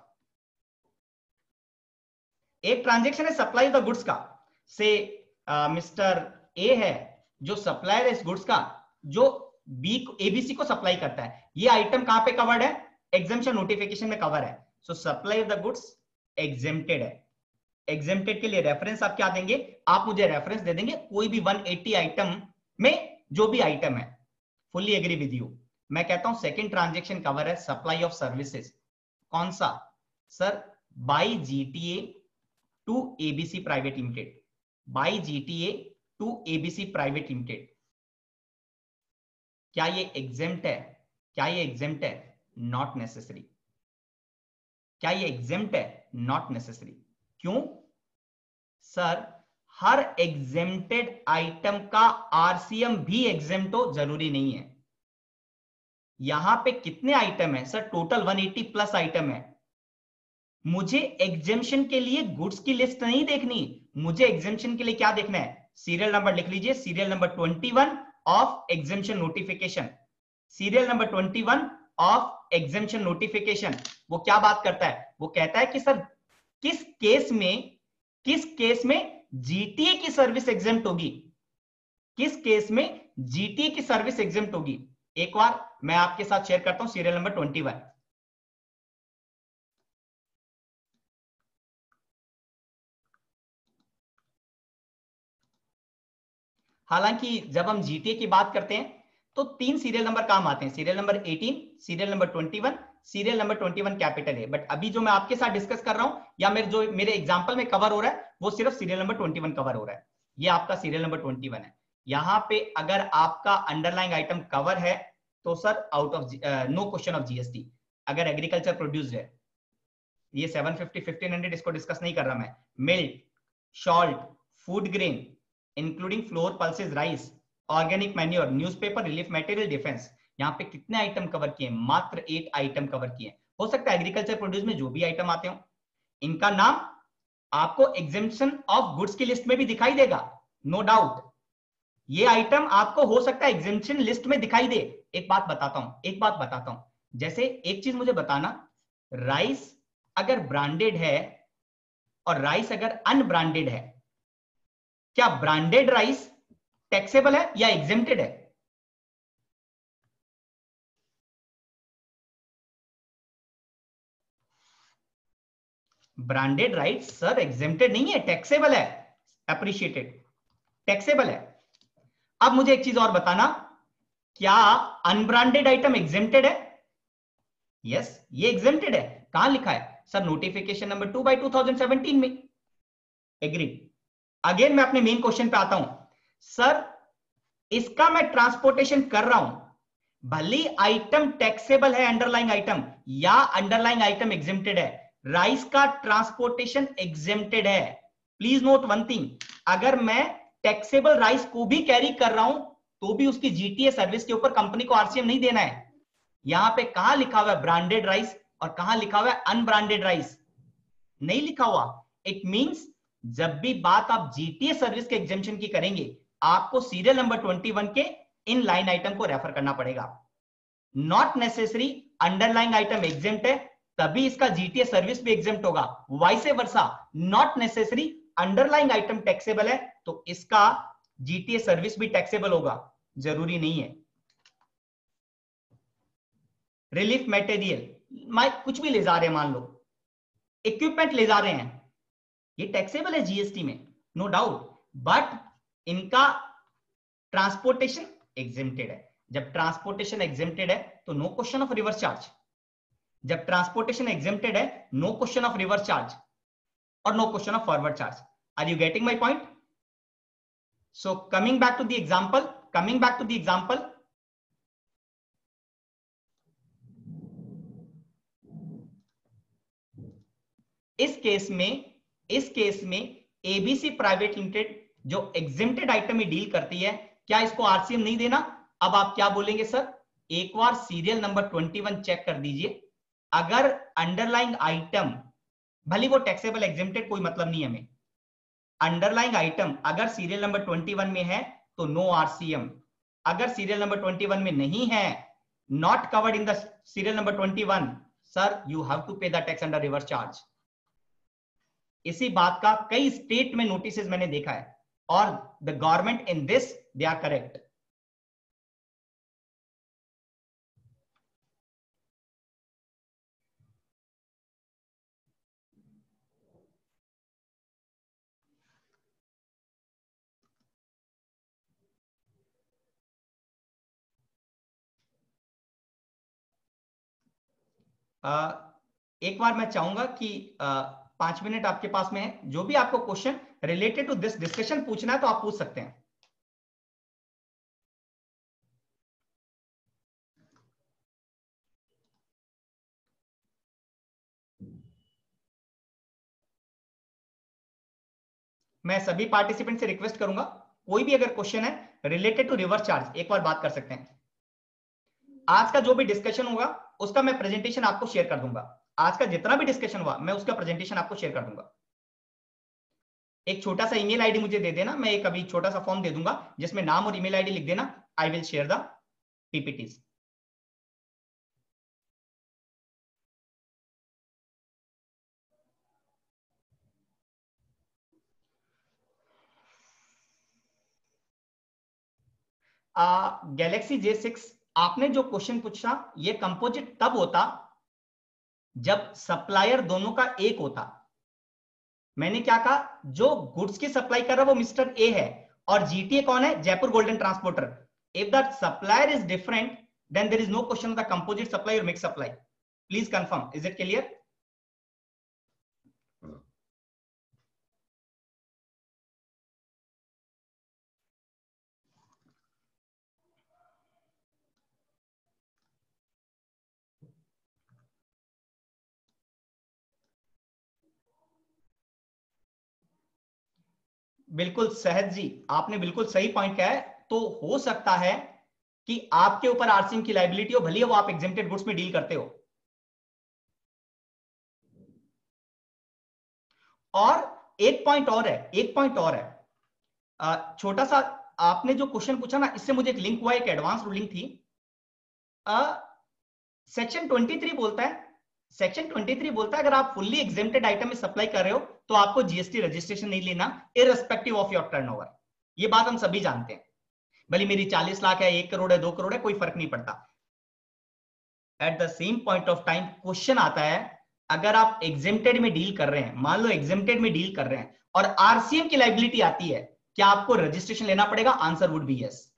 एक ट्रांजैक्शन है सप्लाई ऑफ द गुड्स का। से मिस्टर ए है जो सप्लायर है इस गुड्स का, जो बी एबीसी को सप्लाई करता है। ये आइटम कहां पे कवर्ड है? एग्जेम्पशन नोटिफिकेशन में कवर है। So supply of the goods exempted है। एग्जेम्प्टेड के लिए रेफरेंस आप क्या देंगे? आप मुझे रेफरेंस दे देंगे कोई भी वन एटी आइटम में जो भी आइटम है। Fully agree with you. मैं कहता हूं सेकंड ट्रांजैक्शन कवर है सप्लाई ऑफ सर्विसेज। कौन सा? Sir by GTA to ABC private limited, by GTA to ABC private limited, क्या ये एग्जेम्प्ट है? क्या ये एग्जेम्प्ट है? Not necessary. क्या ये एग्जेम्प्ट है? Not necessary. क्यों सर? हर एग्जेम्प्टेड आइटम का आरसीएम भी एग्जेम्प्ट हो जरूरी नहीं है। यहां पे कितने आइटम है सर? टोटल एक सौ अस्सी प्लस आइटम है। मुझे एग्जेम्पशन के लिए गुड्स की लिस्ट नहीं देखनी, मुझे एग्जेम्पशन के लिए क्या देखना है? सीरियल नंबर लिख लीजिए, सीरियल नंबर इक्कीस of exemption notification. Serial number इक्कीस ऑफ एग्जेम्पशन नोटिफिकेशन वो क्या बात करता है? वो कहता है कि सर किस केस में, किस केस में जीटीए की सर्विस एग्जेम्प्ट होगी, किस केस में जीटीए की सर्विस एग्जेम्प्ट होगी। एक बार मैं आपके साथ शेयर करता हूं सीरियल नंबर इक्कीस। हालांकि जब हम जीटीए की बात करते हैं तो तीन सीरियल नंबर काम आते हैं, सीरियल नंबर अठारह, सीरियल नंबर इक्कीस, सीरियल नंबर इक्कीस कैपिटल है। बट अभी जो मैं आपके साथ डिस्कस कर रहा हूं या मेरे जो मेरे एग्जांपल में कवर हो रहा है वो सिर्फ सीरियल नंबर इक्कीस कवर हो रहा है। ये आपका सीरियल नंबर इक्कीस है। यहां पे अगर आपका अंडरलाइंग आइटम कवर है तो sir out of no question of GST. अगर एग्रीकल्चर प्रोड्यूस्ड है, ये सेवन फिफ्टी, फिफ्टीन हंड्रेड इसको डिस्कस नहीं कर रहा मैं। Milk, salt, food grain including flour, pulses, rice, organic manure, newspaper, relief material, defence. यहाँ पे कितने आइटम कवर किए? मात्र एट आइटम कवर किए। हो सकता है एग्रीकल्चर प्रोड्यूस में जो भी आइटम आते हो इनका नाम आपको एग्जेम्पशन ऑफ गुड्स की लिस्ट में भी दिखाई देगा, नो डाउट। ये आइटम आपको हो सकता है एग्जेम्पशन लिस्ट में दिखाई दे। एक बात बताता हूं, एक बात बताता हूं, जैसे एक चीज मुझे बताना, राइस अगर ब्रांडेड है और राइस अगर अनब्रांडेड है, क्या ब्रांडेड राइस टैक्सेबल है या एग्जेम्प्टेड है? ब्रांडेड राइस सर एग्जेम्प्टेड नहीं है, टैक्सेबल है। अप्रिशिएटेड, टैक्सेबल है। अब मुझे एक चीज और बताना, क्या अनब्रांडेड आइटम एग्जेम्प्टेड है? यस yes, ये एग्जेम्प्टेड है। कहां लिखा है sir? Notification number two by two thousand seventeen में। एग्री। अगेन मैं अपने मेन क्वेश्चन पे आता हूं सर, इसका मैं ट्रांसपोर्टेशन कर रहा हूं, भले आइटम टैक्सेबल है अंडरलाइंग आइटम या अंडरलाइंग आइटम एग्जेम्प्टेड है, राइस का ट्रांसपोर्टेशन एग्जेम्प्टेड है। प्लीज नोट वन थिंग, अगर मैं टैक्सेबल राइस को भी कैरी कर रहा हूं तो भी उसकी जीटीए सर्विस के ऊपर कंपनी को आरसीएम नहीं देना है। यहां पे कहां लिखा हुआ है ब्रांडेड राइस और कहां लिखा हुआ है अनब्रांडेड राइस? नहीं लिखा हुआ। इट मींस जब भी बात आप जीटीए सर्विस के एग्जेम्पशन की करेंगे आपको सीरियल नंबर इक्कीस के इन लाइन आइटम को रेफर करना पड़ेगा। Not necessary underline item exempt है तभी इसका जीटीए सर्विस भी एग्जेम्प्ट होगा, vice versa. Not necessary underline item taxable है तो इसका जीटीए सर्विस भी टैक्सेबल होगा, जरूरी नहीं है। रिलीफ मटेरियल, माइक कुछ भी ले जा रहे हैं, मान लो इक्विपमेंट ले जा रहे हैं, ये टैक्सेबल है जीएसटी में, नो डाउट, बट इनका ट्रांसपोर्टेशन एग्जेम्प्टेड है। जब ट्रांसपोर्टेशन एग्जेम्प्टेड है तो no question of reverse charge. जब ट्रांसपोर्टेशन एग्जेम्प्टेड है no question of reverse charge और no question of forward charge. Are you getting my point? So coming back to the example, coming back to the example, इस case में, इस case में ABC private limited जो exempted item में deal करती है, क्या इसको आरसीएम नहीं देना? अब आप क्या बोलेंगे सर? एक बार सीरियल नंबर इक्कीस चेक कर दीजिए, अगर अंडरलाइंग आइटम, भले वो टैक्सेबल एग्जेम्प्टेड कोई मतलब नहीं है हमें, अंडरलाइंग आइटम अगर सीरियल नंबर इक्कीस में है तो नो आरसीएम। अगर सीरियल नंबर इक्कीस में नहीं है, not covered in the serial number इक्कीस, sir you have to pay the tax under reverse charge. इसी बात का कई स्टेट में नोटिस मैंने देखा है और the government in this they are correct. एक बार मैं चाहूंगा कि पांच मिनट आपके पास में है, जो भी आपको question related to this discussion पूछना है तो आप पूछ सकते हैं। मैं सभी पार्टिसिपेंट से रिक्वेस्ट करूंगा, कोई भी अगर क्वेश्चन है रिलेटेड टू रिवर्स चार्ज एक बार बात कर सकते हैं। आज का जो भी डिस्कशन होगा उसका मैं प्रेजेंटेशन आपको शेयर कर दूंगा। आज का जितना भी डिस्कशन हुआ मैं उसका प्रेजेंटेशन आपको शेयर कर दूंगा। एक छोटा सा ईमेल आईडी मुझे दे देना, मैं एक अभी छोटा सा फॉर्म दे दूंगा जिसमें नाम और ईमेल आईडी लिख देना। I will share the PPTs. Galaxy J six, आपने जो क्वेश्चन पूछा ये कंपोजिट तब होता जब सप्लायर दोनों का एक होता। मैंने क्या कहा, जो गुड्स की सप्लाई कर रहा है वो मिस्टर ए है और जीटीए कौन है, Jaipur golden transporter. If the supplier is different then there is no question of the composite supply और mix supply. Please confirm, is it clear? बिल्कुल सहज जी, आपने बिल्कुल सही पॉइंट किया है। तो हो सकता है कि आपके ऊपर आरसीएम की लाइबिलिटी हो, भले वो आप एग्जेम्प्टेड गुड्स में डील करते हो। और एक पॉइंट और है, एक पॉइंट और है छोटा सा। आपने जो क्वेश्चन पूछा ना, इससे मुझे एक लिंक हुआ, एक एडवांस रूलिंग थी। सेक्शन तेईस बोलता है, सेक्शन तेईस बोलता है अगर आप फुल्ली एग्जेम्प्टेड आइटम में सप्लाई कर रहे हो तो आपको जीएसटी रजिस्ट्रेशन नहीं लेना, इररिस्पेक्टिव ऑफ योर टर्नओवर। ये बात हम सभी जानते हैं, भले मेरी चालीस लाख है, एक करोड़ है, दो करोड़ है, कोई फर्क नहीं पड़ता। At the same point of time question आता है, अगर आप एग्जेम्प्टेड में डील कर रहे हैं, मान लो एग्जेम्प्टेड में डील कर रहे हैं और आरसीएम की लाइबिलिटी आती है, क्या आपको रजिस्ट्रेशन लेना पड़ेगा? Answer would be yes.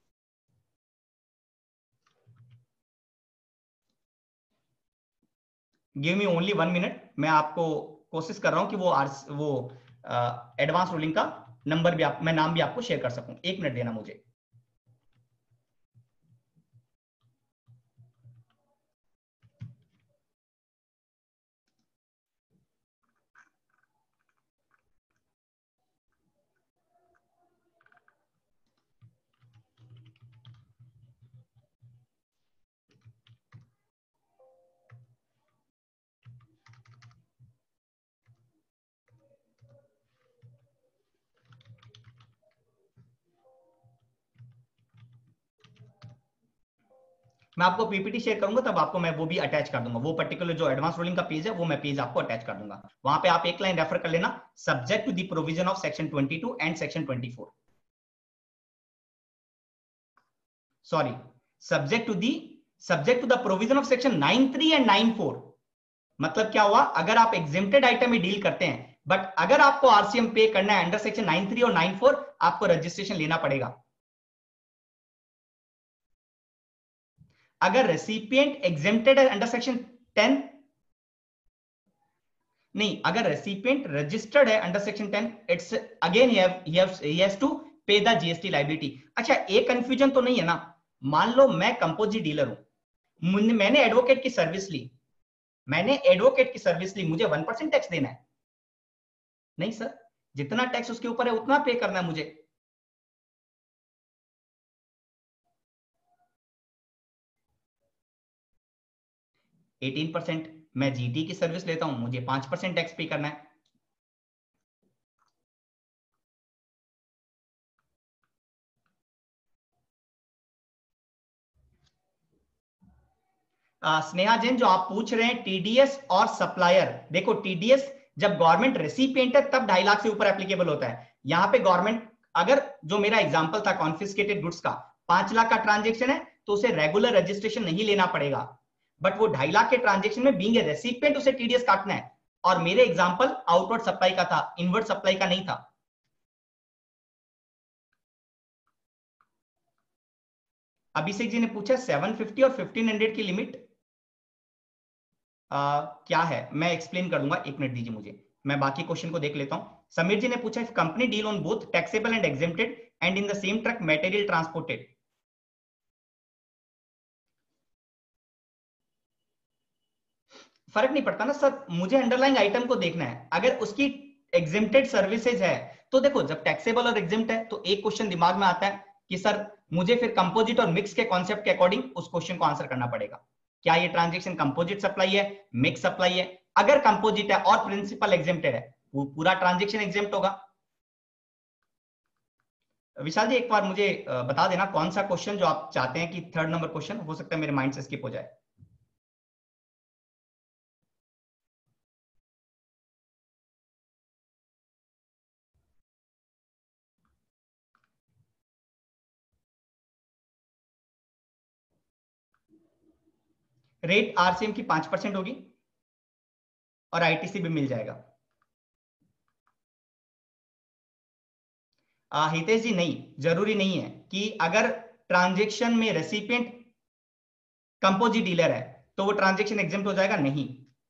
Give me only one minute, मैं आपको कोशिश कर रहा हूं कि वो आर वो एडवांस रूलिंग का नंबर भी आप, मैं नाम भी आपको शेयर कर सकूं। एक मिनट देना मुझे। मैं आपको पीपीटी शेयर करूंगा तब आपको मैं वो भी अटैच कर दूंगा, वो पर्टिकुलर जो एडवांस रूलिंग का पेज है वो मैं पेज आपको अटैच कर दूंगा। वहां पे आप एक लाइन रेफर कर लेना, subject to the provision of section बाईस एंड सेक्शन चौबीस। Sorry, subject to the subject to the provision of section तिरानवे एंड चौरानवे। मतलब क्या हुआ, अगर आप एग्जेम्प्टेड आइटम में डील करते हैं बट अगर आपको आरसीएम पे करना है अंडर सेक्शन तिरानवे और चौरानवे, आपको रजिस्ट्रेशन लेना पड़ेगा। अगर रेसिपिएंट एग्जेम्प्टेड है अंडर सेक्शन टेन, नहीं, अगर रेसिपिएंट रजिस्टर्ड है under section ten, it's again he has to pay the GST liability. अच्छा, एक कंफ्यूजन तो नहीं है ना? मान लो मैं कंपोजिट डीलर हूं, मैंने एडवोकेट की सर्विस ली, मैंने एडवोकेट की सर्विस ली, मुझे वन परसेंट टैक्स देना है? नहीं सर, जितना टैक्स उसके ऊपर है उतना पे करना है मुझे। अठारह परसेंट मैं जीटी की सर्विस लेता हूं, मुझे पांच परसेंट टैक्स पे करना है। आ, स्नेहा जैन, जो आप पूछ रहे हैं टीडीएस और सप्लायर, देखो टीडीएस जब गवर्नमेंट रेसिपिएंट है तब ढाई लाख से ऊपर एप्लीकेबल होता है। यहां पे गवर्नमेंट, अगर जो मेरा एग्जांपल था कॉन्फिस्केटेड गुड्स का, पांच लाख का ट्रांजेक्शन है तो उसे रेगुलर रजिस्ट्रेशन नहीं लेना पड़ेगा, बट वो ढाई लाख के ट्रांजेक्शन में बीइंग ए रेसिपिएंट उसे टीडीएस काटना है। और मेरे एग्जांपल आउटवर्ड सप्लाई का था, इनवर्ड सप्लाई का नहीं था। अभिषेक जी ने पूछा सेवन फिफ्टी और फिफ्टीन हंड्रेड की लिमिट। आ, क्या है मैं एक्सप्लेन कर दूंगा, एक मिनट दीजिए मुझे, मैं बाकी क्वेश्चन को देख लेता हूं। समीर जी ने पूछा if company deal on both taxable and exempted and in the same truck material transported, फर्क नहीं पड़ता ना सर, मुझे अंडरलाइंग आइटम को देखना है। अगर उसकी एग्जेम्प्टेड सर्विसेज है तो देखो, जब टैक्सेबल और एग्जेम्प्ट है तो एक क्वेश्चन दिमाग में आता है कि सर मुझे फिर कंपोजिट और मिक्स के कॉन्सेप्ट के अकॉर्डिंग उस क्वेश्चन को आंसर करना पड़ेगा। क्या ये ट्रांजेक्शन कंपोजिट सप्लाई है, मिक्स सप्लाई है? अगर कंपोजिट है और प्रिंसिपल एग्जेम्प्टेड है, वो पूरा ट्रांजेक्शन एग्जेम्प्ट होगा। विशाल जी एक बार मुझे बता देना कौन सा क्वेश्चन जो आप चाहते हैं कि थर्ड नंबर क्वेश्चन, हो सकता है मेरे माइंड से स्किप हो जाए। रेट आरसीएम की पांच परसेंट होगी और आईटीसी भी मिल जाएगा। आ, हितेश जी नहीं, जरूरी नहीं है कि अगर ट्रांजेक्शन में रेसिपिएंट कंपोजिट डीलर है तो वो ट्रांजेक्शन एग्जेम्प्ट हो जाएगा, नहीं।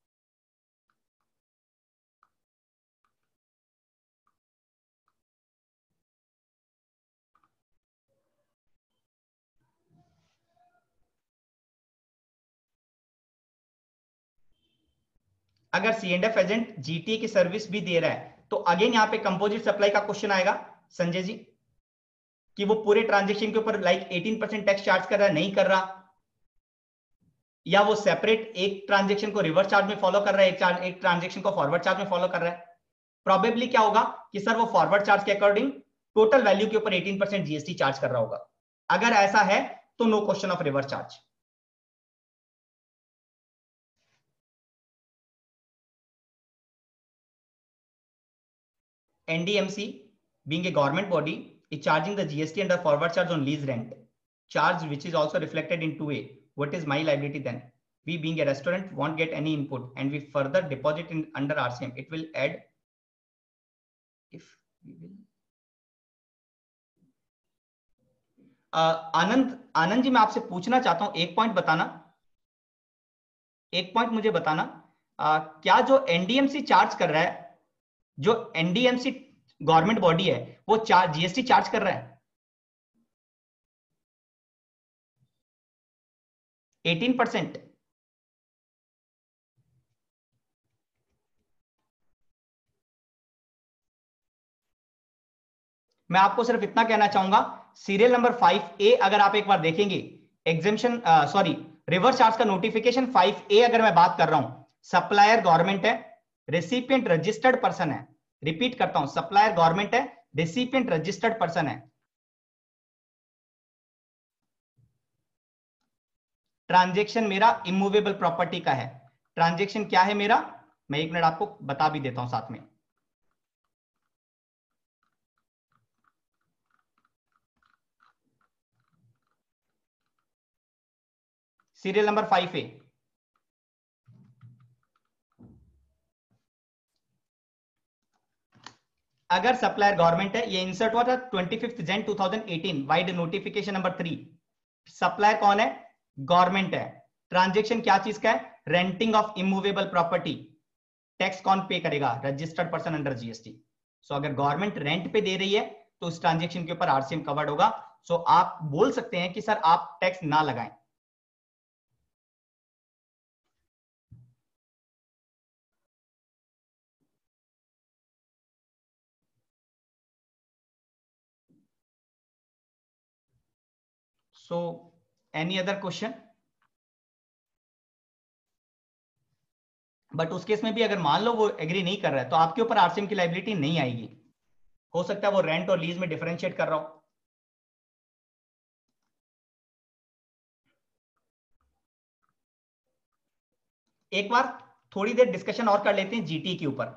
अगर C and F agent GTA की सर्विस भी दे रहा है तो अगेन यहां पे कंपोजिट सप्लाई का क्वेश्चन आएगा संजय जी, कि वो पूरे ट्रांजेक्शन के ऊपर like eighteen percent tax charge कर रहा है, नहीं कर रहा, या वो सेपरेट एक ट्रांजेक्शन को रिवर्स चार्ज में फॉलो कर रहा है, एक, एक ट्रांजेक्शन को फॉरवर्ड चार्ज में फॉलो कर रहा है। प्रोबेबली क्या होगा कि सर वो फॉरवर्ड चार्ज के अकॉर्डिंग टोटल वैल्यू के ऊपर एटीन परसेंट जीएसटी चार्ज कर रहा होगा। अगर ऐसा है तो no question of reverse charge. N D M C, being a government body, is charging the G S T under forward charge on lease rent, charge which is also reflected in two A. What is my liability then? We being a restaurant won't get any input and we further deposit in under R C M. It will add if we will. uh, Anand Anand ji मैं आपसे पूछना चाहता हूं, एक point बताना, एक point मुझे बताना, uh, क्या जो एनडीएमसी चार्ज कर रहा है, जो एनडीएमसी गवर्नमेंट बॉडी है, वो चार्ज जीएसटी चार्ज कर रहा है एटीन परसेंट? मैं आपको सिर्फ इतना कहना चाहूंगा, सीरियल नंबर फाइव ए अगर आप एक बार देखेंगे, एग्जेम्पशन सॉरी रिवर्स चार्ज का नोटिफिकेशन फाइव ए अगर मैं बात कर रहा हूं, सप्लायर गवर्नमेंट है, रेसिपिएंट रजिस्टर्ड पर्सन है, रिपीट करता हूं, सप्लायर गवर्नमेंट है, रेसिपिएंट रजिस्टर्ड पर्सन है, ट्रांजेक्शन मेरा इमूवेबल प्रॉपर्टी का है। ट्रांजेक्शन क्या है मेरा, मैं एक मिनट आपको बता भी देता हूं साथ में। सीरियल नंबर फाइव ए, अगर सप्लायर गवर्नमेंट है, ये इंसर्ट हुआ था twenty fifth Jan two thousand eighteen, vide notification number three. Supplier कौन है? गवर्नमेंट है। ट्रांजेक्शन क्या चीज का है? Renting of immovable property. Tax कौन पे करेगा? Registered person under GST. So अगर गवर्नमेंट रेंट पे दे रही है तो उस ट्रांजेक्शन के ऊपर आरसीएम कवर्ड होगा। सो so, आप बोल सकते हैं कि सर आप टैक्स ना लगाएं। So any other question? But उस केस में भी अगर मान लो वो एग्री नहीं कर रहा है तो आपके ऊपर आरसीएम की लाइबिलिटी नहीं आएगी। हो सकता है वो रेंट और लीज में डिफरेंशिएट कर रहा हो। एक बार थोड़ी देर डिस्कशन और कर लेते हैं जीटी के ऊपर।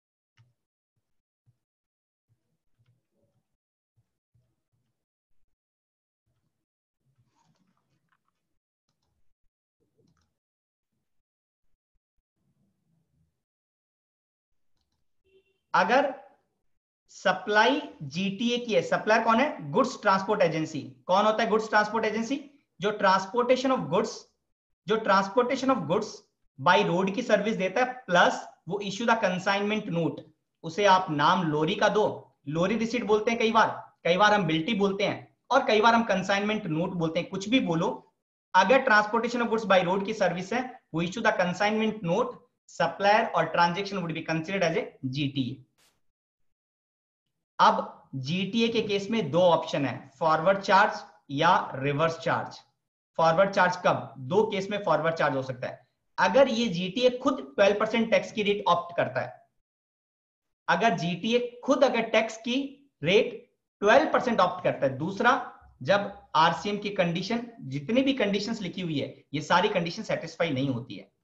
अगर सप्लाई जीटीए की है, सप्लायर कौन है? Goods transport agency. कौन होता है गुड्स ट्रांसपोर्ट एजेंसी? जो ट्रांसपोर्टेशन ऑफ गुड्स जो transportation of goods by road की सर्विस देता है, प्लस वो इश्यू द कंसाइनमेंट नोट, उसे आप नाम लोरी का दो, लोरी रिसीट बोलते हैं कई बार, कई बार हम बिल्टी बोलते हैं, और कई बार हम कंसाइनमेंट नोट बोलते हैं, कुछ भी बोलो। अगर transportation of goods by road की सर्विस है, वो issue the consignment note, supplier और transaction would be considered as a GTA. अब जीटीए के केस में दो ऑप्शन है, फॉरवर्ड चार्ज या रिवर्स चार्ज। फॉरवर्ड चार्ज कब? दो केस में फॉरवर्ड चार्ज हो सकता है। अगर ये जीटीए खुद ट्वेल्व परसेंट टैक्स की रेट ऑप्ट करता है, अगर जीटीए खुद अगर टैक्स की रेट ट्वेल्व परसेंट ऑप्ट करता है। दूसरा, जब आरसीएम की कंडीशन, जितनी भी कंडीशंस लिखी हुई है, ये सारी कंडीशन सेटिस्फाई नहीं होती है।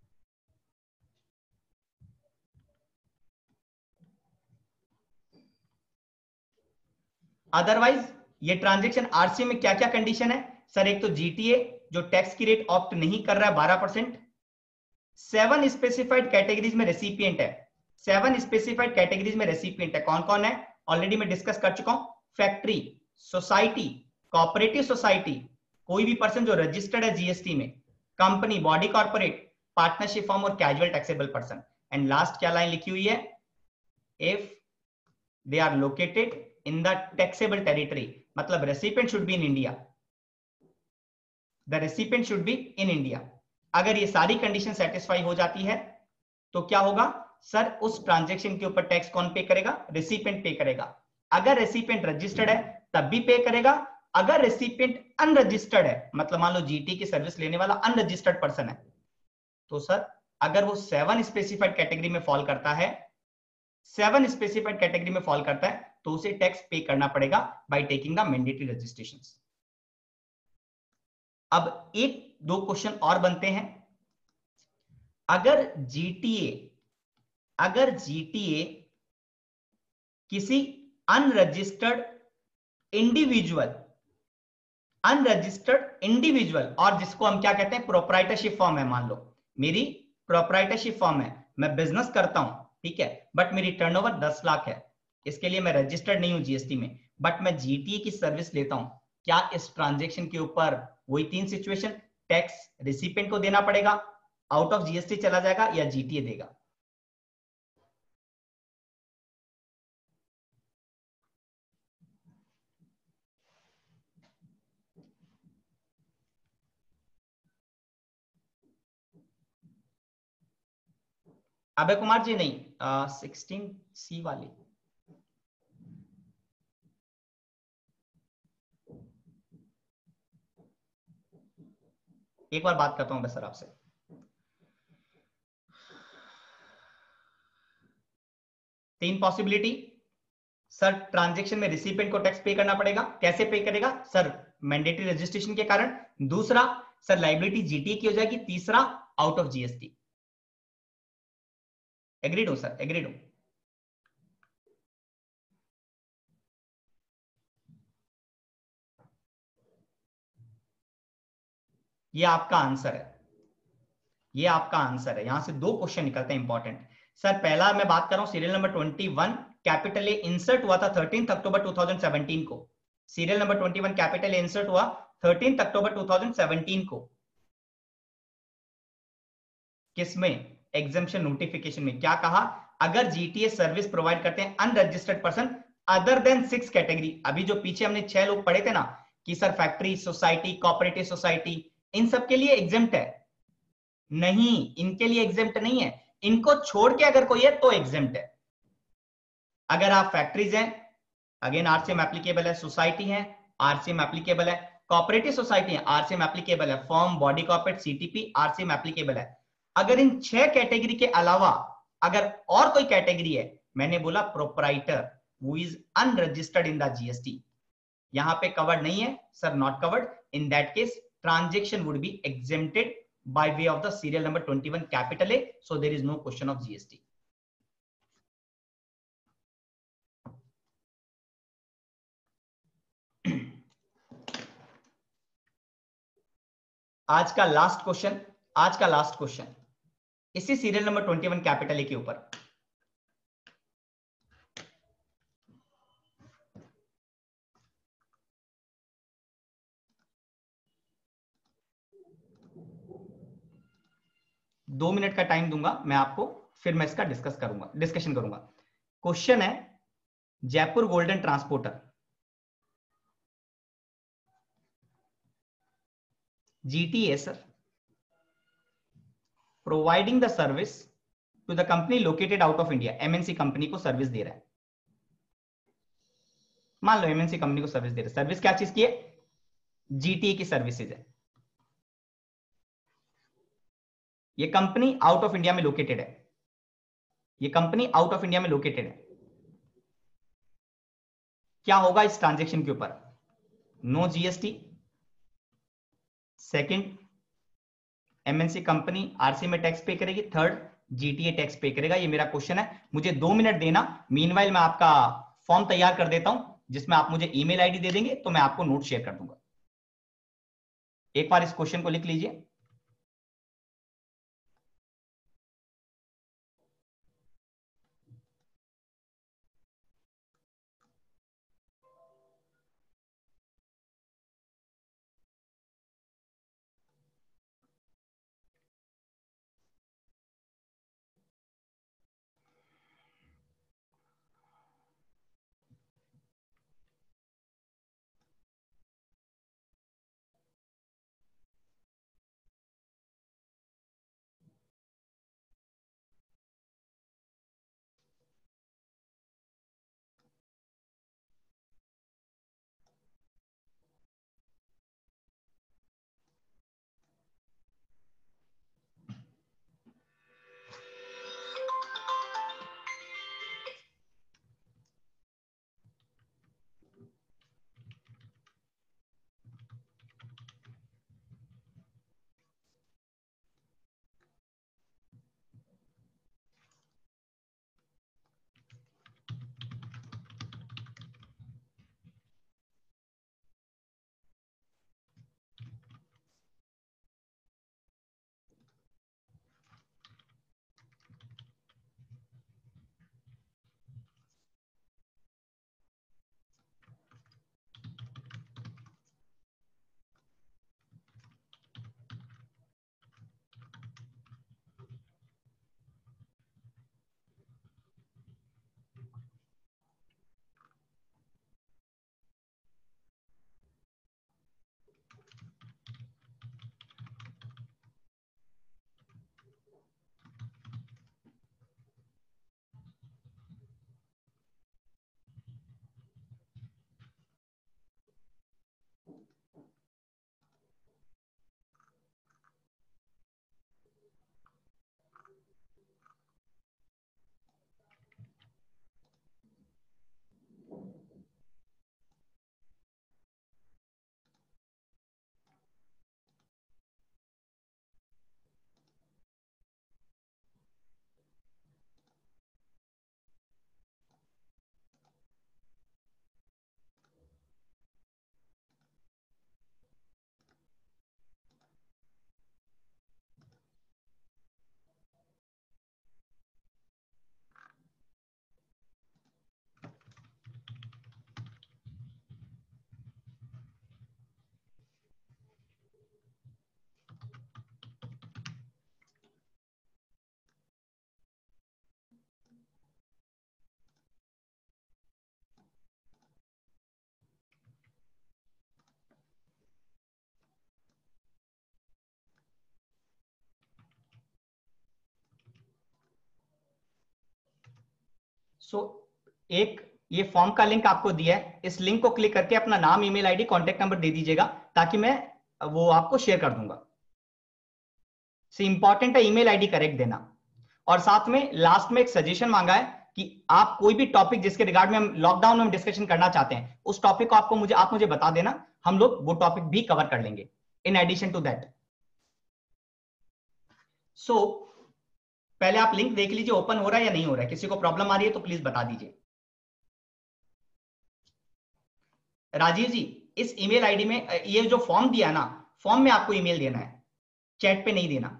अदरवाइज ये ट्रांजेक्शन आरसीएम में क्या क्या कंडीशन है सर? एक तो जीटीए जो टैक्स की रेट ऑप्ट नहीं कर रहा है बारह परसेंट, सेवन स्पेसिफाइड कैटेगरीज में रेसिपिएंट है, सेवन स्पेसिफाइड कैटेगरीज में रेसिपिएंट है। कौन कौन है? ऑलरेडी मैं डिस्कस कर चुका हूं। फैक्ट्री, सोसाइटी, कोऑपरेटिव सोसाइटी, कोई भी पर्सन जो रजिस्टर्ड है जीएसटी में, company, body corporate, partnership form और casual taxable person. And last क्या लाइन लिखी हुई है? If they are located in the taxable territory, मतलब recipient should be in India, the recipient should be in India. अगर ये सारी कंडीशन सेटिस्फाई हो जाती है तो क्या होगा सर? उस ट्रांजैक्शन के ऊपर टैक्स कौन पे करेगा? रेसिपिएंट पे करेगा। अगर रेसिपिएंट रजिस्टर्ड है तब भी पे करेगा, अगर रेसिपिएंट अनरजिस्टर्ड है, मतलब मान लो जीटी की सर्विस लेने वाला अनरजिस्टर्ड पर्सन है, तो सर अगर वो सेवन स्पेसिफाइड कैटेगरी में फॉल करता है, सेवन स्पेसिफाइड कैटेगरी में फॉल करता है, तो उसे टैक्स पे करना पड़ेगा by taking the mandatory registrations. अब एक दो क्वेश्चन और बनते हैं। अगर जीटीए अगर जीटीए किसी अनरजिस्टर्ड इंडिविजुअल अनरजिस्टर्ड इंडिविजुअल और जिसको हम क्या कहते हैं, प्रोप्राइटरशिप फॉर्म है, मान लो मेरी प्रोप्राइटरशिप फॉर्म है, मैं बिजनेस करता हूं, ठीक है, बट मेरी टर्नओवर दस लाख है, इसके लिए मैं रजिस्टर्ड नहीं हूं जीएसटी में, बट मैं जीटीए की सर्विस लेता हूं। क्या इस ट्रांजेक्शन के ऊपर वही तीन सिचुएशन, टैक्स रिसिपिएंट को देना पड़ेगा, आउट ऑफ जीएसटी चला जाएगा, या जीटीए देगा? अबे कुमार जी नहीं, सिक्सटीन सी वाली। एक बार बात करता हूं बस सर आपसे। तीन पॉसिबिलिटी सर, ट्रांजैक्शन में रिसिपिएंट को टैक्स पे करना पड़ेगा। कैसे पे करेगा सर? मैंडेटरी रजिस्ट्रेशन के कारण। दूसरा सर, लाइबिलिटी जीटीए की हो जाएगी। तीसरा, आउट ऑफ जीएसटी। एग्रीड हो सर? एग्रीड हो? ये आपका आंसर है, ये आपका आंसर है। यहां से दो क्वेश्चन निकलते हैं इंपॉर्टेंट। सर पहला मैं बात कर रहा हूं serial number twenty one, capital A insert हुआ था thirteen October two thousand seventeen को। Serial number twenty one capital A insert हुआ thirteen October two thousand seventeen को। किसमें? एग्जामिशन नोटिफिकेशन में। क्या कहा? अगर जीटीए सर्विस प्रोवाइड करते हैं unregistered person other than six category. अभी जो पीछे हमने छह लोग पढ़े थे ना कि sir factory, society, cooperative society, इन सब के लिए एग्जेम्प्ट है? नहीं, इनके लिए एग्जेम्प्ट नहीं है। इनको छोड़ के अगर कोई है तो एग्जेम्प्ट है। अगर आप फैक्ट्रीज हैं, अगेन आरसीएम एप्लीकेबल है। सोसाइटी है, आरसीएम एप्लीकेबल है। कोऑपरेटिव सोसाइटी है, आरसीएम एप्लीकेबल है। Form, body corporate, CTP, RCM applicable है। अगर इन छह कैटेगरी के अलावा अगर और कोई कैटेगरी है, मैंने बोला proprietor who is unregistered in the GST, यहां पे कवर्ड नहीं है sir, not covered. In that case transaction would be exempted by way of the serial number twenty-one capital A, so there is no question of G S T. आज का last question, आज का last question इसी serial number twenty one capital A के ऊपर। दो minute का time दूंगा मैं आपको, फिर मैं इसका डिस्कस करूंगा डिस्कशन करूंगा। क्वेश्चन है Jaipur golden transporter, GTA sir, providing the service to the company located out of India. MNC company को सर्विस दे रहा है, मान लो एमएनसी कंपनी को सर्विस दे रहा है। सर्विस क्या चीज की है? जीटीए की सर्विसेज है। ये कंपनी आउट ऑफ इंडिया में लोकेटेड है, ये कंपनी आउट ऑफ इंडिया में लोकेटेड है। क्या होगा इस ट्रांजेक्शन के ऊपर? No GST. Second, MNC company RC में टैक्स पे करेगी। थर्ड, जीटीए टैक्स पे करेगा। ये मेरा क्वेश्चन है, मुझे दो मिनट देना। मीनवाइल मैं आपका फॉर्म तैयार कर देता हूं, जिसमें आप मुझे ईमेल आईडी दे देंगे तो मैं आपको नोट शेयर कर दूंगा। एक बार इस क्वेश्चन को लिख लीजिए। सो so, एक ये फॉर्म का लिंक आपको दिया है, इस लिंक को क्लिक करके अपना नाम, ईमेल आईडी, कॉन्टेक्ट नंबर दे दीजिएगा, ताकि मैं वो आपको शेयर कर दूंगा। से इंपॉर्टेंट है ईमेल आईडी करेक्ट देना। और साथ में लास्ट में एक सजेशन मांगा है कि आप कोई भी टॉपिक जिसके रिगार्ड में हम लॉकडाउन में हम डिस्कशन करना चाहते हैं, उस टॉपिक को आपको मुझे आप मुझे बता देना, हम लोग वो टॉपिक भी कवर कर लेंगे in addition to that. So पहले आप लिंक देख लीजिए ओपन हो रहा है या नहीं हो रहा है। किसी को प्रॉब्लम आ रही है तो प्लीज बता दीजिए। राजीव जी, इस ईमेल आईडी में ये जो फॉर्म दिया है ना, फॉर्म में आपको ईमेल देना है, चैट पे नहीं देना।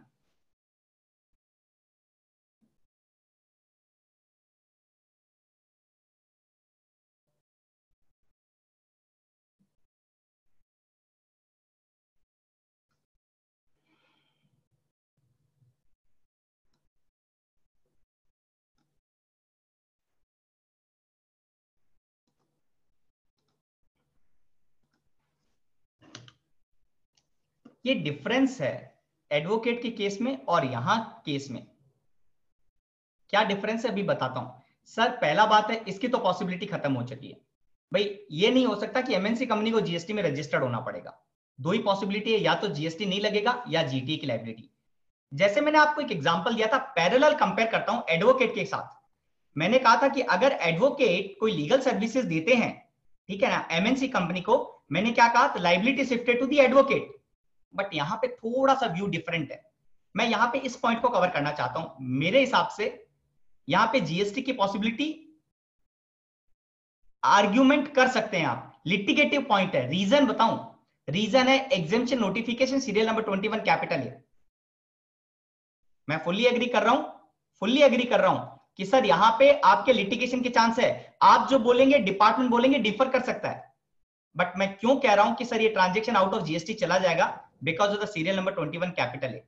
ये डिफरेंस है एडवोकेट के केस में और यहां केस में। क्या डिफरेंस है अभी बताता हूं। सर पहला बात है, इसकी तो पॉसिबिलिटी खत्म हो चुकी है भाई। ये नहीं हो सकता कि एमएनसी कंपनी को जीएसटी में रजिस्टर्ड होना पड़ेगा। दो ही पॉसिबिलिटी है, या तो जीएसटी नहीं लगेगा या जीटीए की लायबिलिटी। जैसे मैंने आपको एक एग्जांपल दिया था, पैरेलल कंपेयर करता हूं एडवोकेट के साथ। मैंने कहा था कि अगर एडवोकेट कोई लीगल सर्विसेज देते हैं, ठीक है ना, एमएनसी कंपनी को, मैंने क्या कहा, liability shifted to the advocate. But यहां पे थोड़ा सा व्यू डिफरेंट है। मैं यहां पे इस पॉइंट को कवर करना चाहता हूं। मेरे हिसाब से यहां पे जीएसटी की पॉसिबिलिटी आर्ग्यूमेंट कर सकते हैं आप, लिटिगेटिव पॉइंट है। रीजन बताऊं, रीजन है exemption notification serial number twenty one capital है। मैं फुल्ली एग्री कर रहा हूं, फुल्ली एग्री कर रहा हूं कि सर यहां पे आपके लिटिगेशन के चांस है। आप जो बोलेंगे, डिपार्टमेंट बोलेंगे, डिफर कर सकता है। बट मैं क्यों कह रहा हूं कि सर ये ट्रांजेक्शन आउट ऑफ जीएसटी चला जाएगा, because of the serial number twenty one capital है।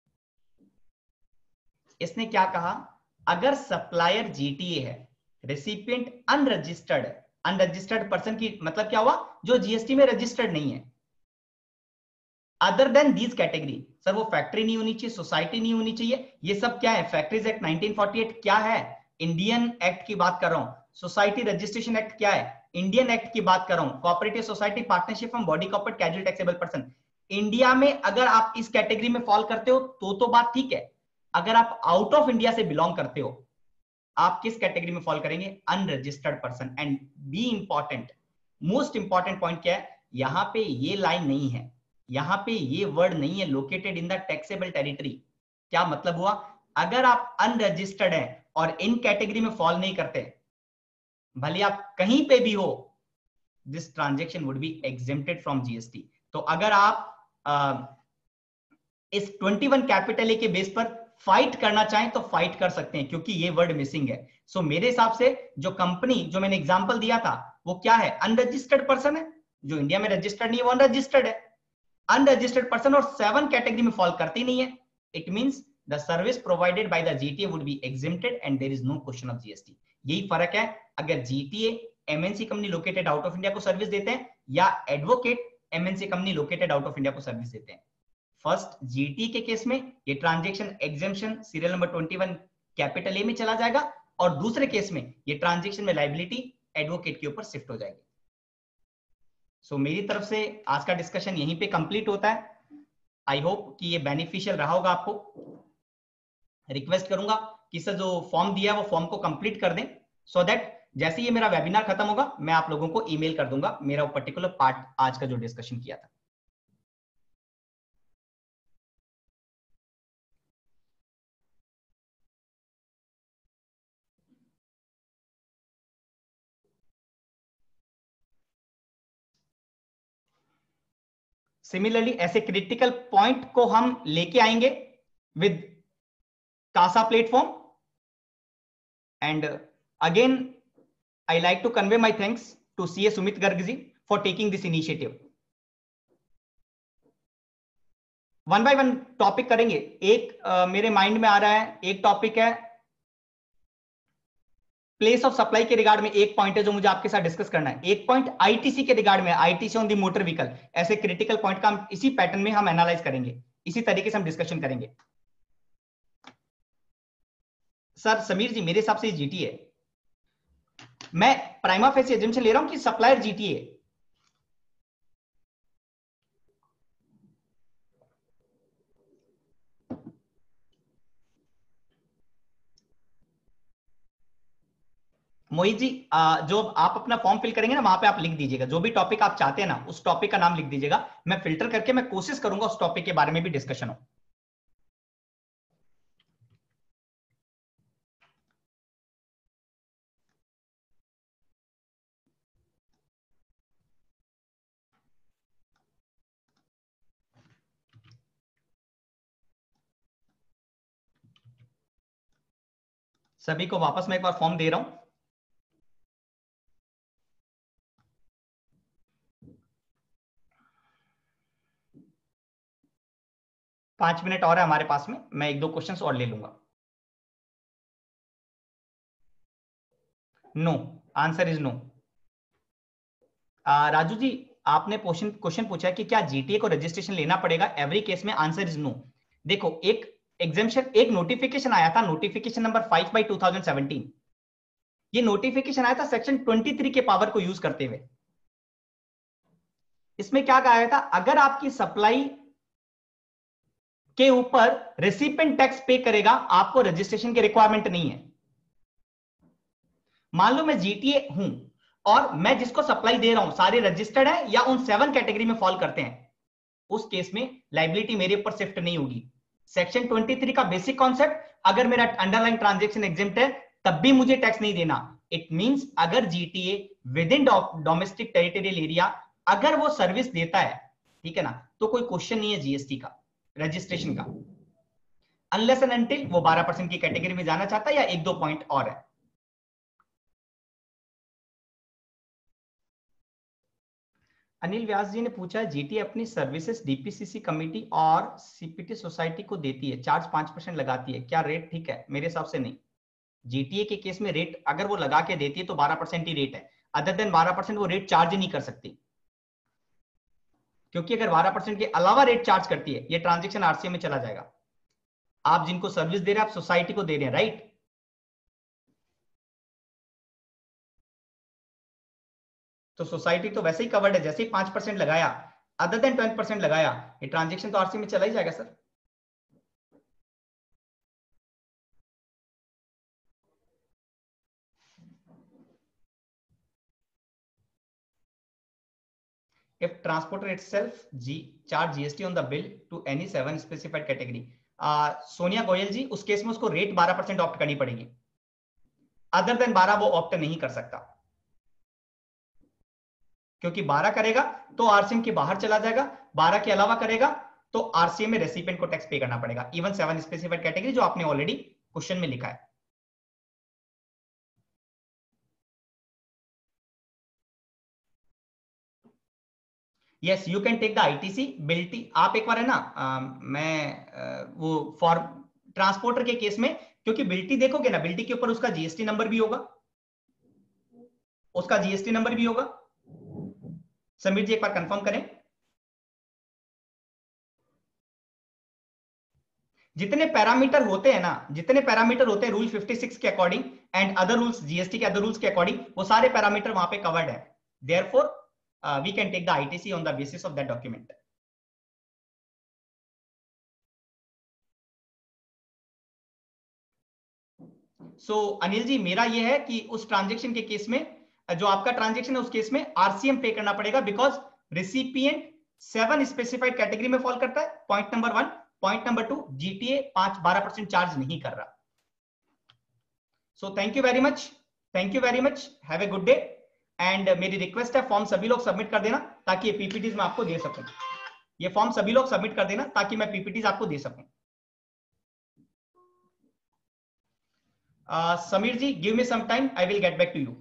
इसने क्या कहा, अगर सप्लायर जीटीए है, रेसिपिएंट अनरजिस्टर्ड है। अनरजिस्टर्ड पर्सन की मतलब क्या हुआ, जो जीएसटी में रजिस्टर्ड नहीं है। Other than these category, sir वो फैक्ट्री नहीं होनी चाहिए, सोसाइटी नहीं होनी चाहिए, ये सब क्या है, factories act nineteen forty eight क्या है, इंडियन एक्ट की बात कर रहा हूं। सोसाइटी रजिस्ट्रेशन एक्ट क्या है, इंडियन एक्ट की बात कर रहा हूं। Cooperative society, partnership from body corporate, casual taxable person. India में अगर आप इस कैटेगरी में फॉल करते हो तो तो बात ठीक है। अगर आप आउट ऑफ इंडिया से बिलोंग करते हो, आप किस कैटेगरी में फॉल करेंगे, unregistered person. And be important, most important point क्या है, यहां पे ये लाइन नहीं है, यहां पे ये वर्ड नहीं है, located in the taxable territory. क्या मतलब हुआ, अगर आप अनरजिस्टर्ड हैं और इन कैटेगरी में फॉल नहीं करते, भले आप कहीं पे भी हो, this transaction would be exempted from GST. तो अगर आप आ, इस ट्वेंटी वन कैपिटल ए के बेस पर फाइट करना चाहें तो फाइट कर सकते हैं, क्योंकि ये वर्ड मिसिंग है। सो so, मेरे हिसाब से जो कंपनी, जो मैंने एग्जांपल दिया था, वो क्या है, अनरजिस्टर्ड पर्सन है। जो इंडिया में रजिस्टर्ड नहीं है वो अनरजिस्टर्ड है। अनरजिस्टर्ड पर्सन और सेवन कैटेगरी में फॉल करती नहीं है। It means the service provided by the GTA would be exempted and there is no question of GST. यही फर्क है, अगर GTA MNC company located out of India को सर्विस देते हैं, या advocate MNC company located out of India को service देते हैं। फर्स्ट जीटी के केस में ये transaction exemption serial number twenty one capital A में चला जाएगा, और दूसरे केस में ये ट्रांजेक्शन में लायबिलिटी एडवोकेट के ऊपर शिफ्ट हो जाएगी। सो so, मेरी तरफ से आज का डिस्कशन यहीं पे कंप्लीट होता है। आई होप कि ये बेनिफिशियल रहा होगा आपको। रिक्वेस्ट करूंगा कि सर जो फॉर्म दिया है वो फॉर्म को कंप्लीट कर दें, सो so दैट जैसे ये मेरा वेबिनार खत्म होगा मैं आप लोगों को ईमेल कर दूंगा मेरा वो पर्टिकुलर पार्ट आज का जो डिस्कशन किया था। सिमिलरली ऐसे क्रिटिकल पॉइंट को हम लेके आएंगे विद कासा platform. And again I like to convey my thanks to C A Sumit Garg ji for taking this initiative. One by one topic करेंगे। एक uh, मेरे माइंड में आ रहा है, एक टॉपिक है प्लेस ऑफ सप्लाई के रिगार्ड में, एक पॉइंट है जो मुझे आपके साथ डिस्कस करना है। एक पॉइंट आईटीसी के रिगार्ड में, ITC on the motor vehicle. ऐसे क्रिटिकल पॉइंट का हम इसी पैटर्न में हम एनालाइज करेंगे, इसी तरीके से हम डिस्कशन करेंगे। सर समीर जी, मेरे हिसाब से जीटी है। मैं प्राइमा फेसी एजम्पशन ले रहा हूं कि सप्लायर जीटी है। मोहित जी, जो आप अपना फॉर्म फिल करेंगे ना, वहां पे आप लिख दीजिएगा जो भी टॉपिक आप चाहते हैं ना, उस टॉपिक का नाम लिख दीजिएगा। मैं फिल्टर करके मैं कोशिश करूंगा उस टॉपिक के बारे में भी डिस्कशन हो। सभी को वापस मैं एक बार फॉर्म दे रहा हूं। पांच मिनट और है हमारे पास में, मैं एक दो क्वेश्चंस और ले लूंगा। No, answer is no. Raju ji, आपने क्वेश्चन क्वेश्चन पूछा कि क्या जीटीए को रजिस्ट्रेशन लेना पड़ेगा एवरी केस में, आंसर इज नो। देखो एक एग्जामिशन एक नोटिफिकेशन आया था, notification number five by two thousand seventeen. ये नोटिफिकेशन आया था सेक्शन ट्वेंटी थ्री के पावर को यूज करते हुए। इसमें क्या कहा गया था, अगर आपकी सप्लाई के ऊपर रेसिपिएंट टैक्स पे करेगा, आपको रजिस्ट्रेशन की रिक्वायरमेंट नहीं है। मान लो मैं जीटीए हूं और मैं जिसको सप्लाई दे रहा हूं सारे रजिस्टर्ड है या उन सेवन कैटेगरी में फॉल करते हैं, उस केस में लाइबिलिटी मेरे ऊपर शिफ्ट नहीं होगी। सेक्शन ट्वेंटी थ्री का बेसिक कॉन्सेप्ट, अगर मेरा अंडरलाइन ट्रांजैक्शन एग्जेम्प्ट है तब भी मुझे टैक्स नहीं देना। इट मींस अगर GTA within domestic territorial area अगर वो सर्विस देता है, ठीक है ना, तो कोई क्वेश्चन नहीं है जीएसटी का, रजिस्ट्रेशन का, अनलेस एंड अनटिल वो बारह परसेंट की कैटेगरी में जाना चाहता है या एक दो पॉइंट और है। अनिल व्यास जी ने पूछा, जीटी अपनी सर्विसेज डीपीसीसी कमेटी और सीपीटी सोसाइटी को देती है, चार्ज पांच परसेंट लगाती है, क्या रेट ठीक है? मेरे हिसाब से नहीं। जीटीए के केस में रेट अगर वो लगा के देती है तो बारह परसेंट ही रेट है, अदर देन बारह परसेंट वो रेट चार्ज ही नहीं कर सकती, क्योंकि अगर बारह परसेंट के अलावा रेट चार्ज करती है ये ट्रांजेक्शन आरसीएम में चला जाएगा। आप जिनको सर्विस दे रहे हैं आप सोसाइटी को दे रहे हैं, राइट? तो सोसाइटी तो वैसे ही कवर्ड है, जैसे ही पांच परसेंट लगाया, अदर देन ट्वेल्व परसेंट लगाया, ये ट्रांजेक्शन तो आरसी में चला ही जाएगा sir. If transporter itself G charge G S T on the bill to any seven specified category, uh, Sonia Goyal ji, उस केस में उसको रेट बारह परसेंट ऑप्ट करनी पड़ेगी, अदर देन बारह वो ऑप्ट नहीं कर सकता, क्योंकि बारह करेगा तो आरसीएम के बाहर चला जाएगा, बारह के अलावा करेगा तो आरसीएम में रेसिपिएंट को टैक्स पे करना पड़ेगा, इवन सेवन स्पेसिफाइड कैटेगरी जो आपने ऑलरेडी क्वेश्चन में लिखा है। Yes you can take the ITC bilty. आप एक बार है ना, आ, मैं आ, वो फॉर ट्रांसपोर्टर के केस में, क्योंकि बिल्टी देखोगे ना, बिल्टी के ऊपर उसका जीएसटी नंबर भी होगा, उसका जीएसटी नंबर भी होगा। समीर जी एक बार कंफर्म करें। जितने पैरामीटर होते हैं ना, जितने पैरामीटर होते हैं रूल फिफ्टी सिक्स के according and other rules, GST के अदर रूल्स के अकॉर्डिंग, वो सारे पैरामीटर वहां पे कवर्ड है। Therefore we can take the ITC on the basis of that document. So so, Anil ji मेरा ये है कि उस ट्रांजेक्शन के केस में, जो आपका ट्रांजेक्शन है उस केस में आरसीएम पे करना पड़ेगा, because recipient seven specified category में फॉल करता है, point number one. Point number two, GTA पांच बारह परसेंट चार्ज नहीं कर रहा। So thank you very much, thank you very much, have a good day. And मेरी रिक्वेस्ट है फॉर्म सभी लोग सबमिट कर देना ताकि ये पीपीटीज मैं आपको दे सकूं। ये फॉर्म सभी लोग सबमिट कर देना ताकि मैं पीपीटीज आपको दे सकूं। Uh, Samir ji, give me some time. I will get back to you.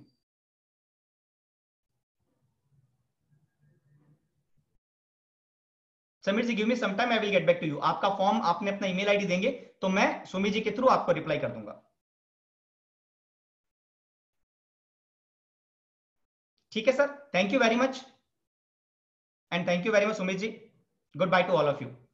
Sameer ji, give me some time. I will get back to you. आपका फॉर्म आपने अपना ईमेल आईडी देंगे तो मैं सुमी जी के थ्रू आपको रिप्लाई कर दूंगा। ठीक है sir, thank you very much and thank you very much Sumit ji. Goodbye to all of you.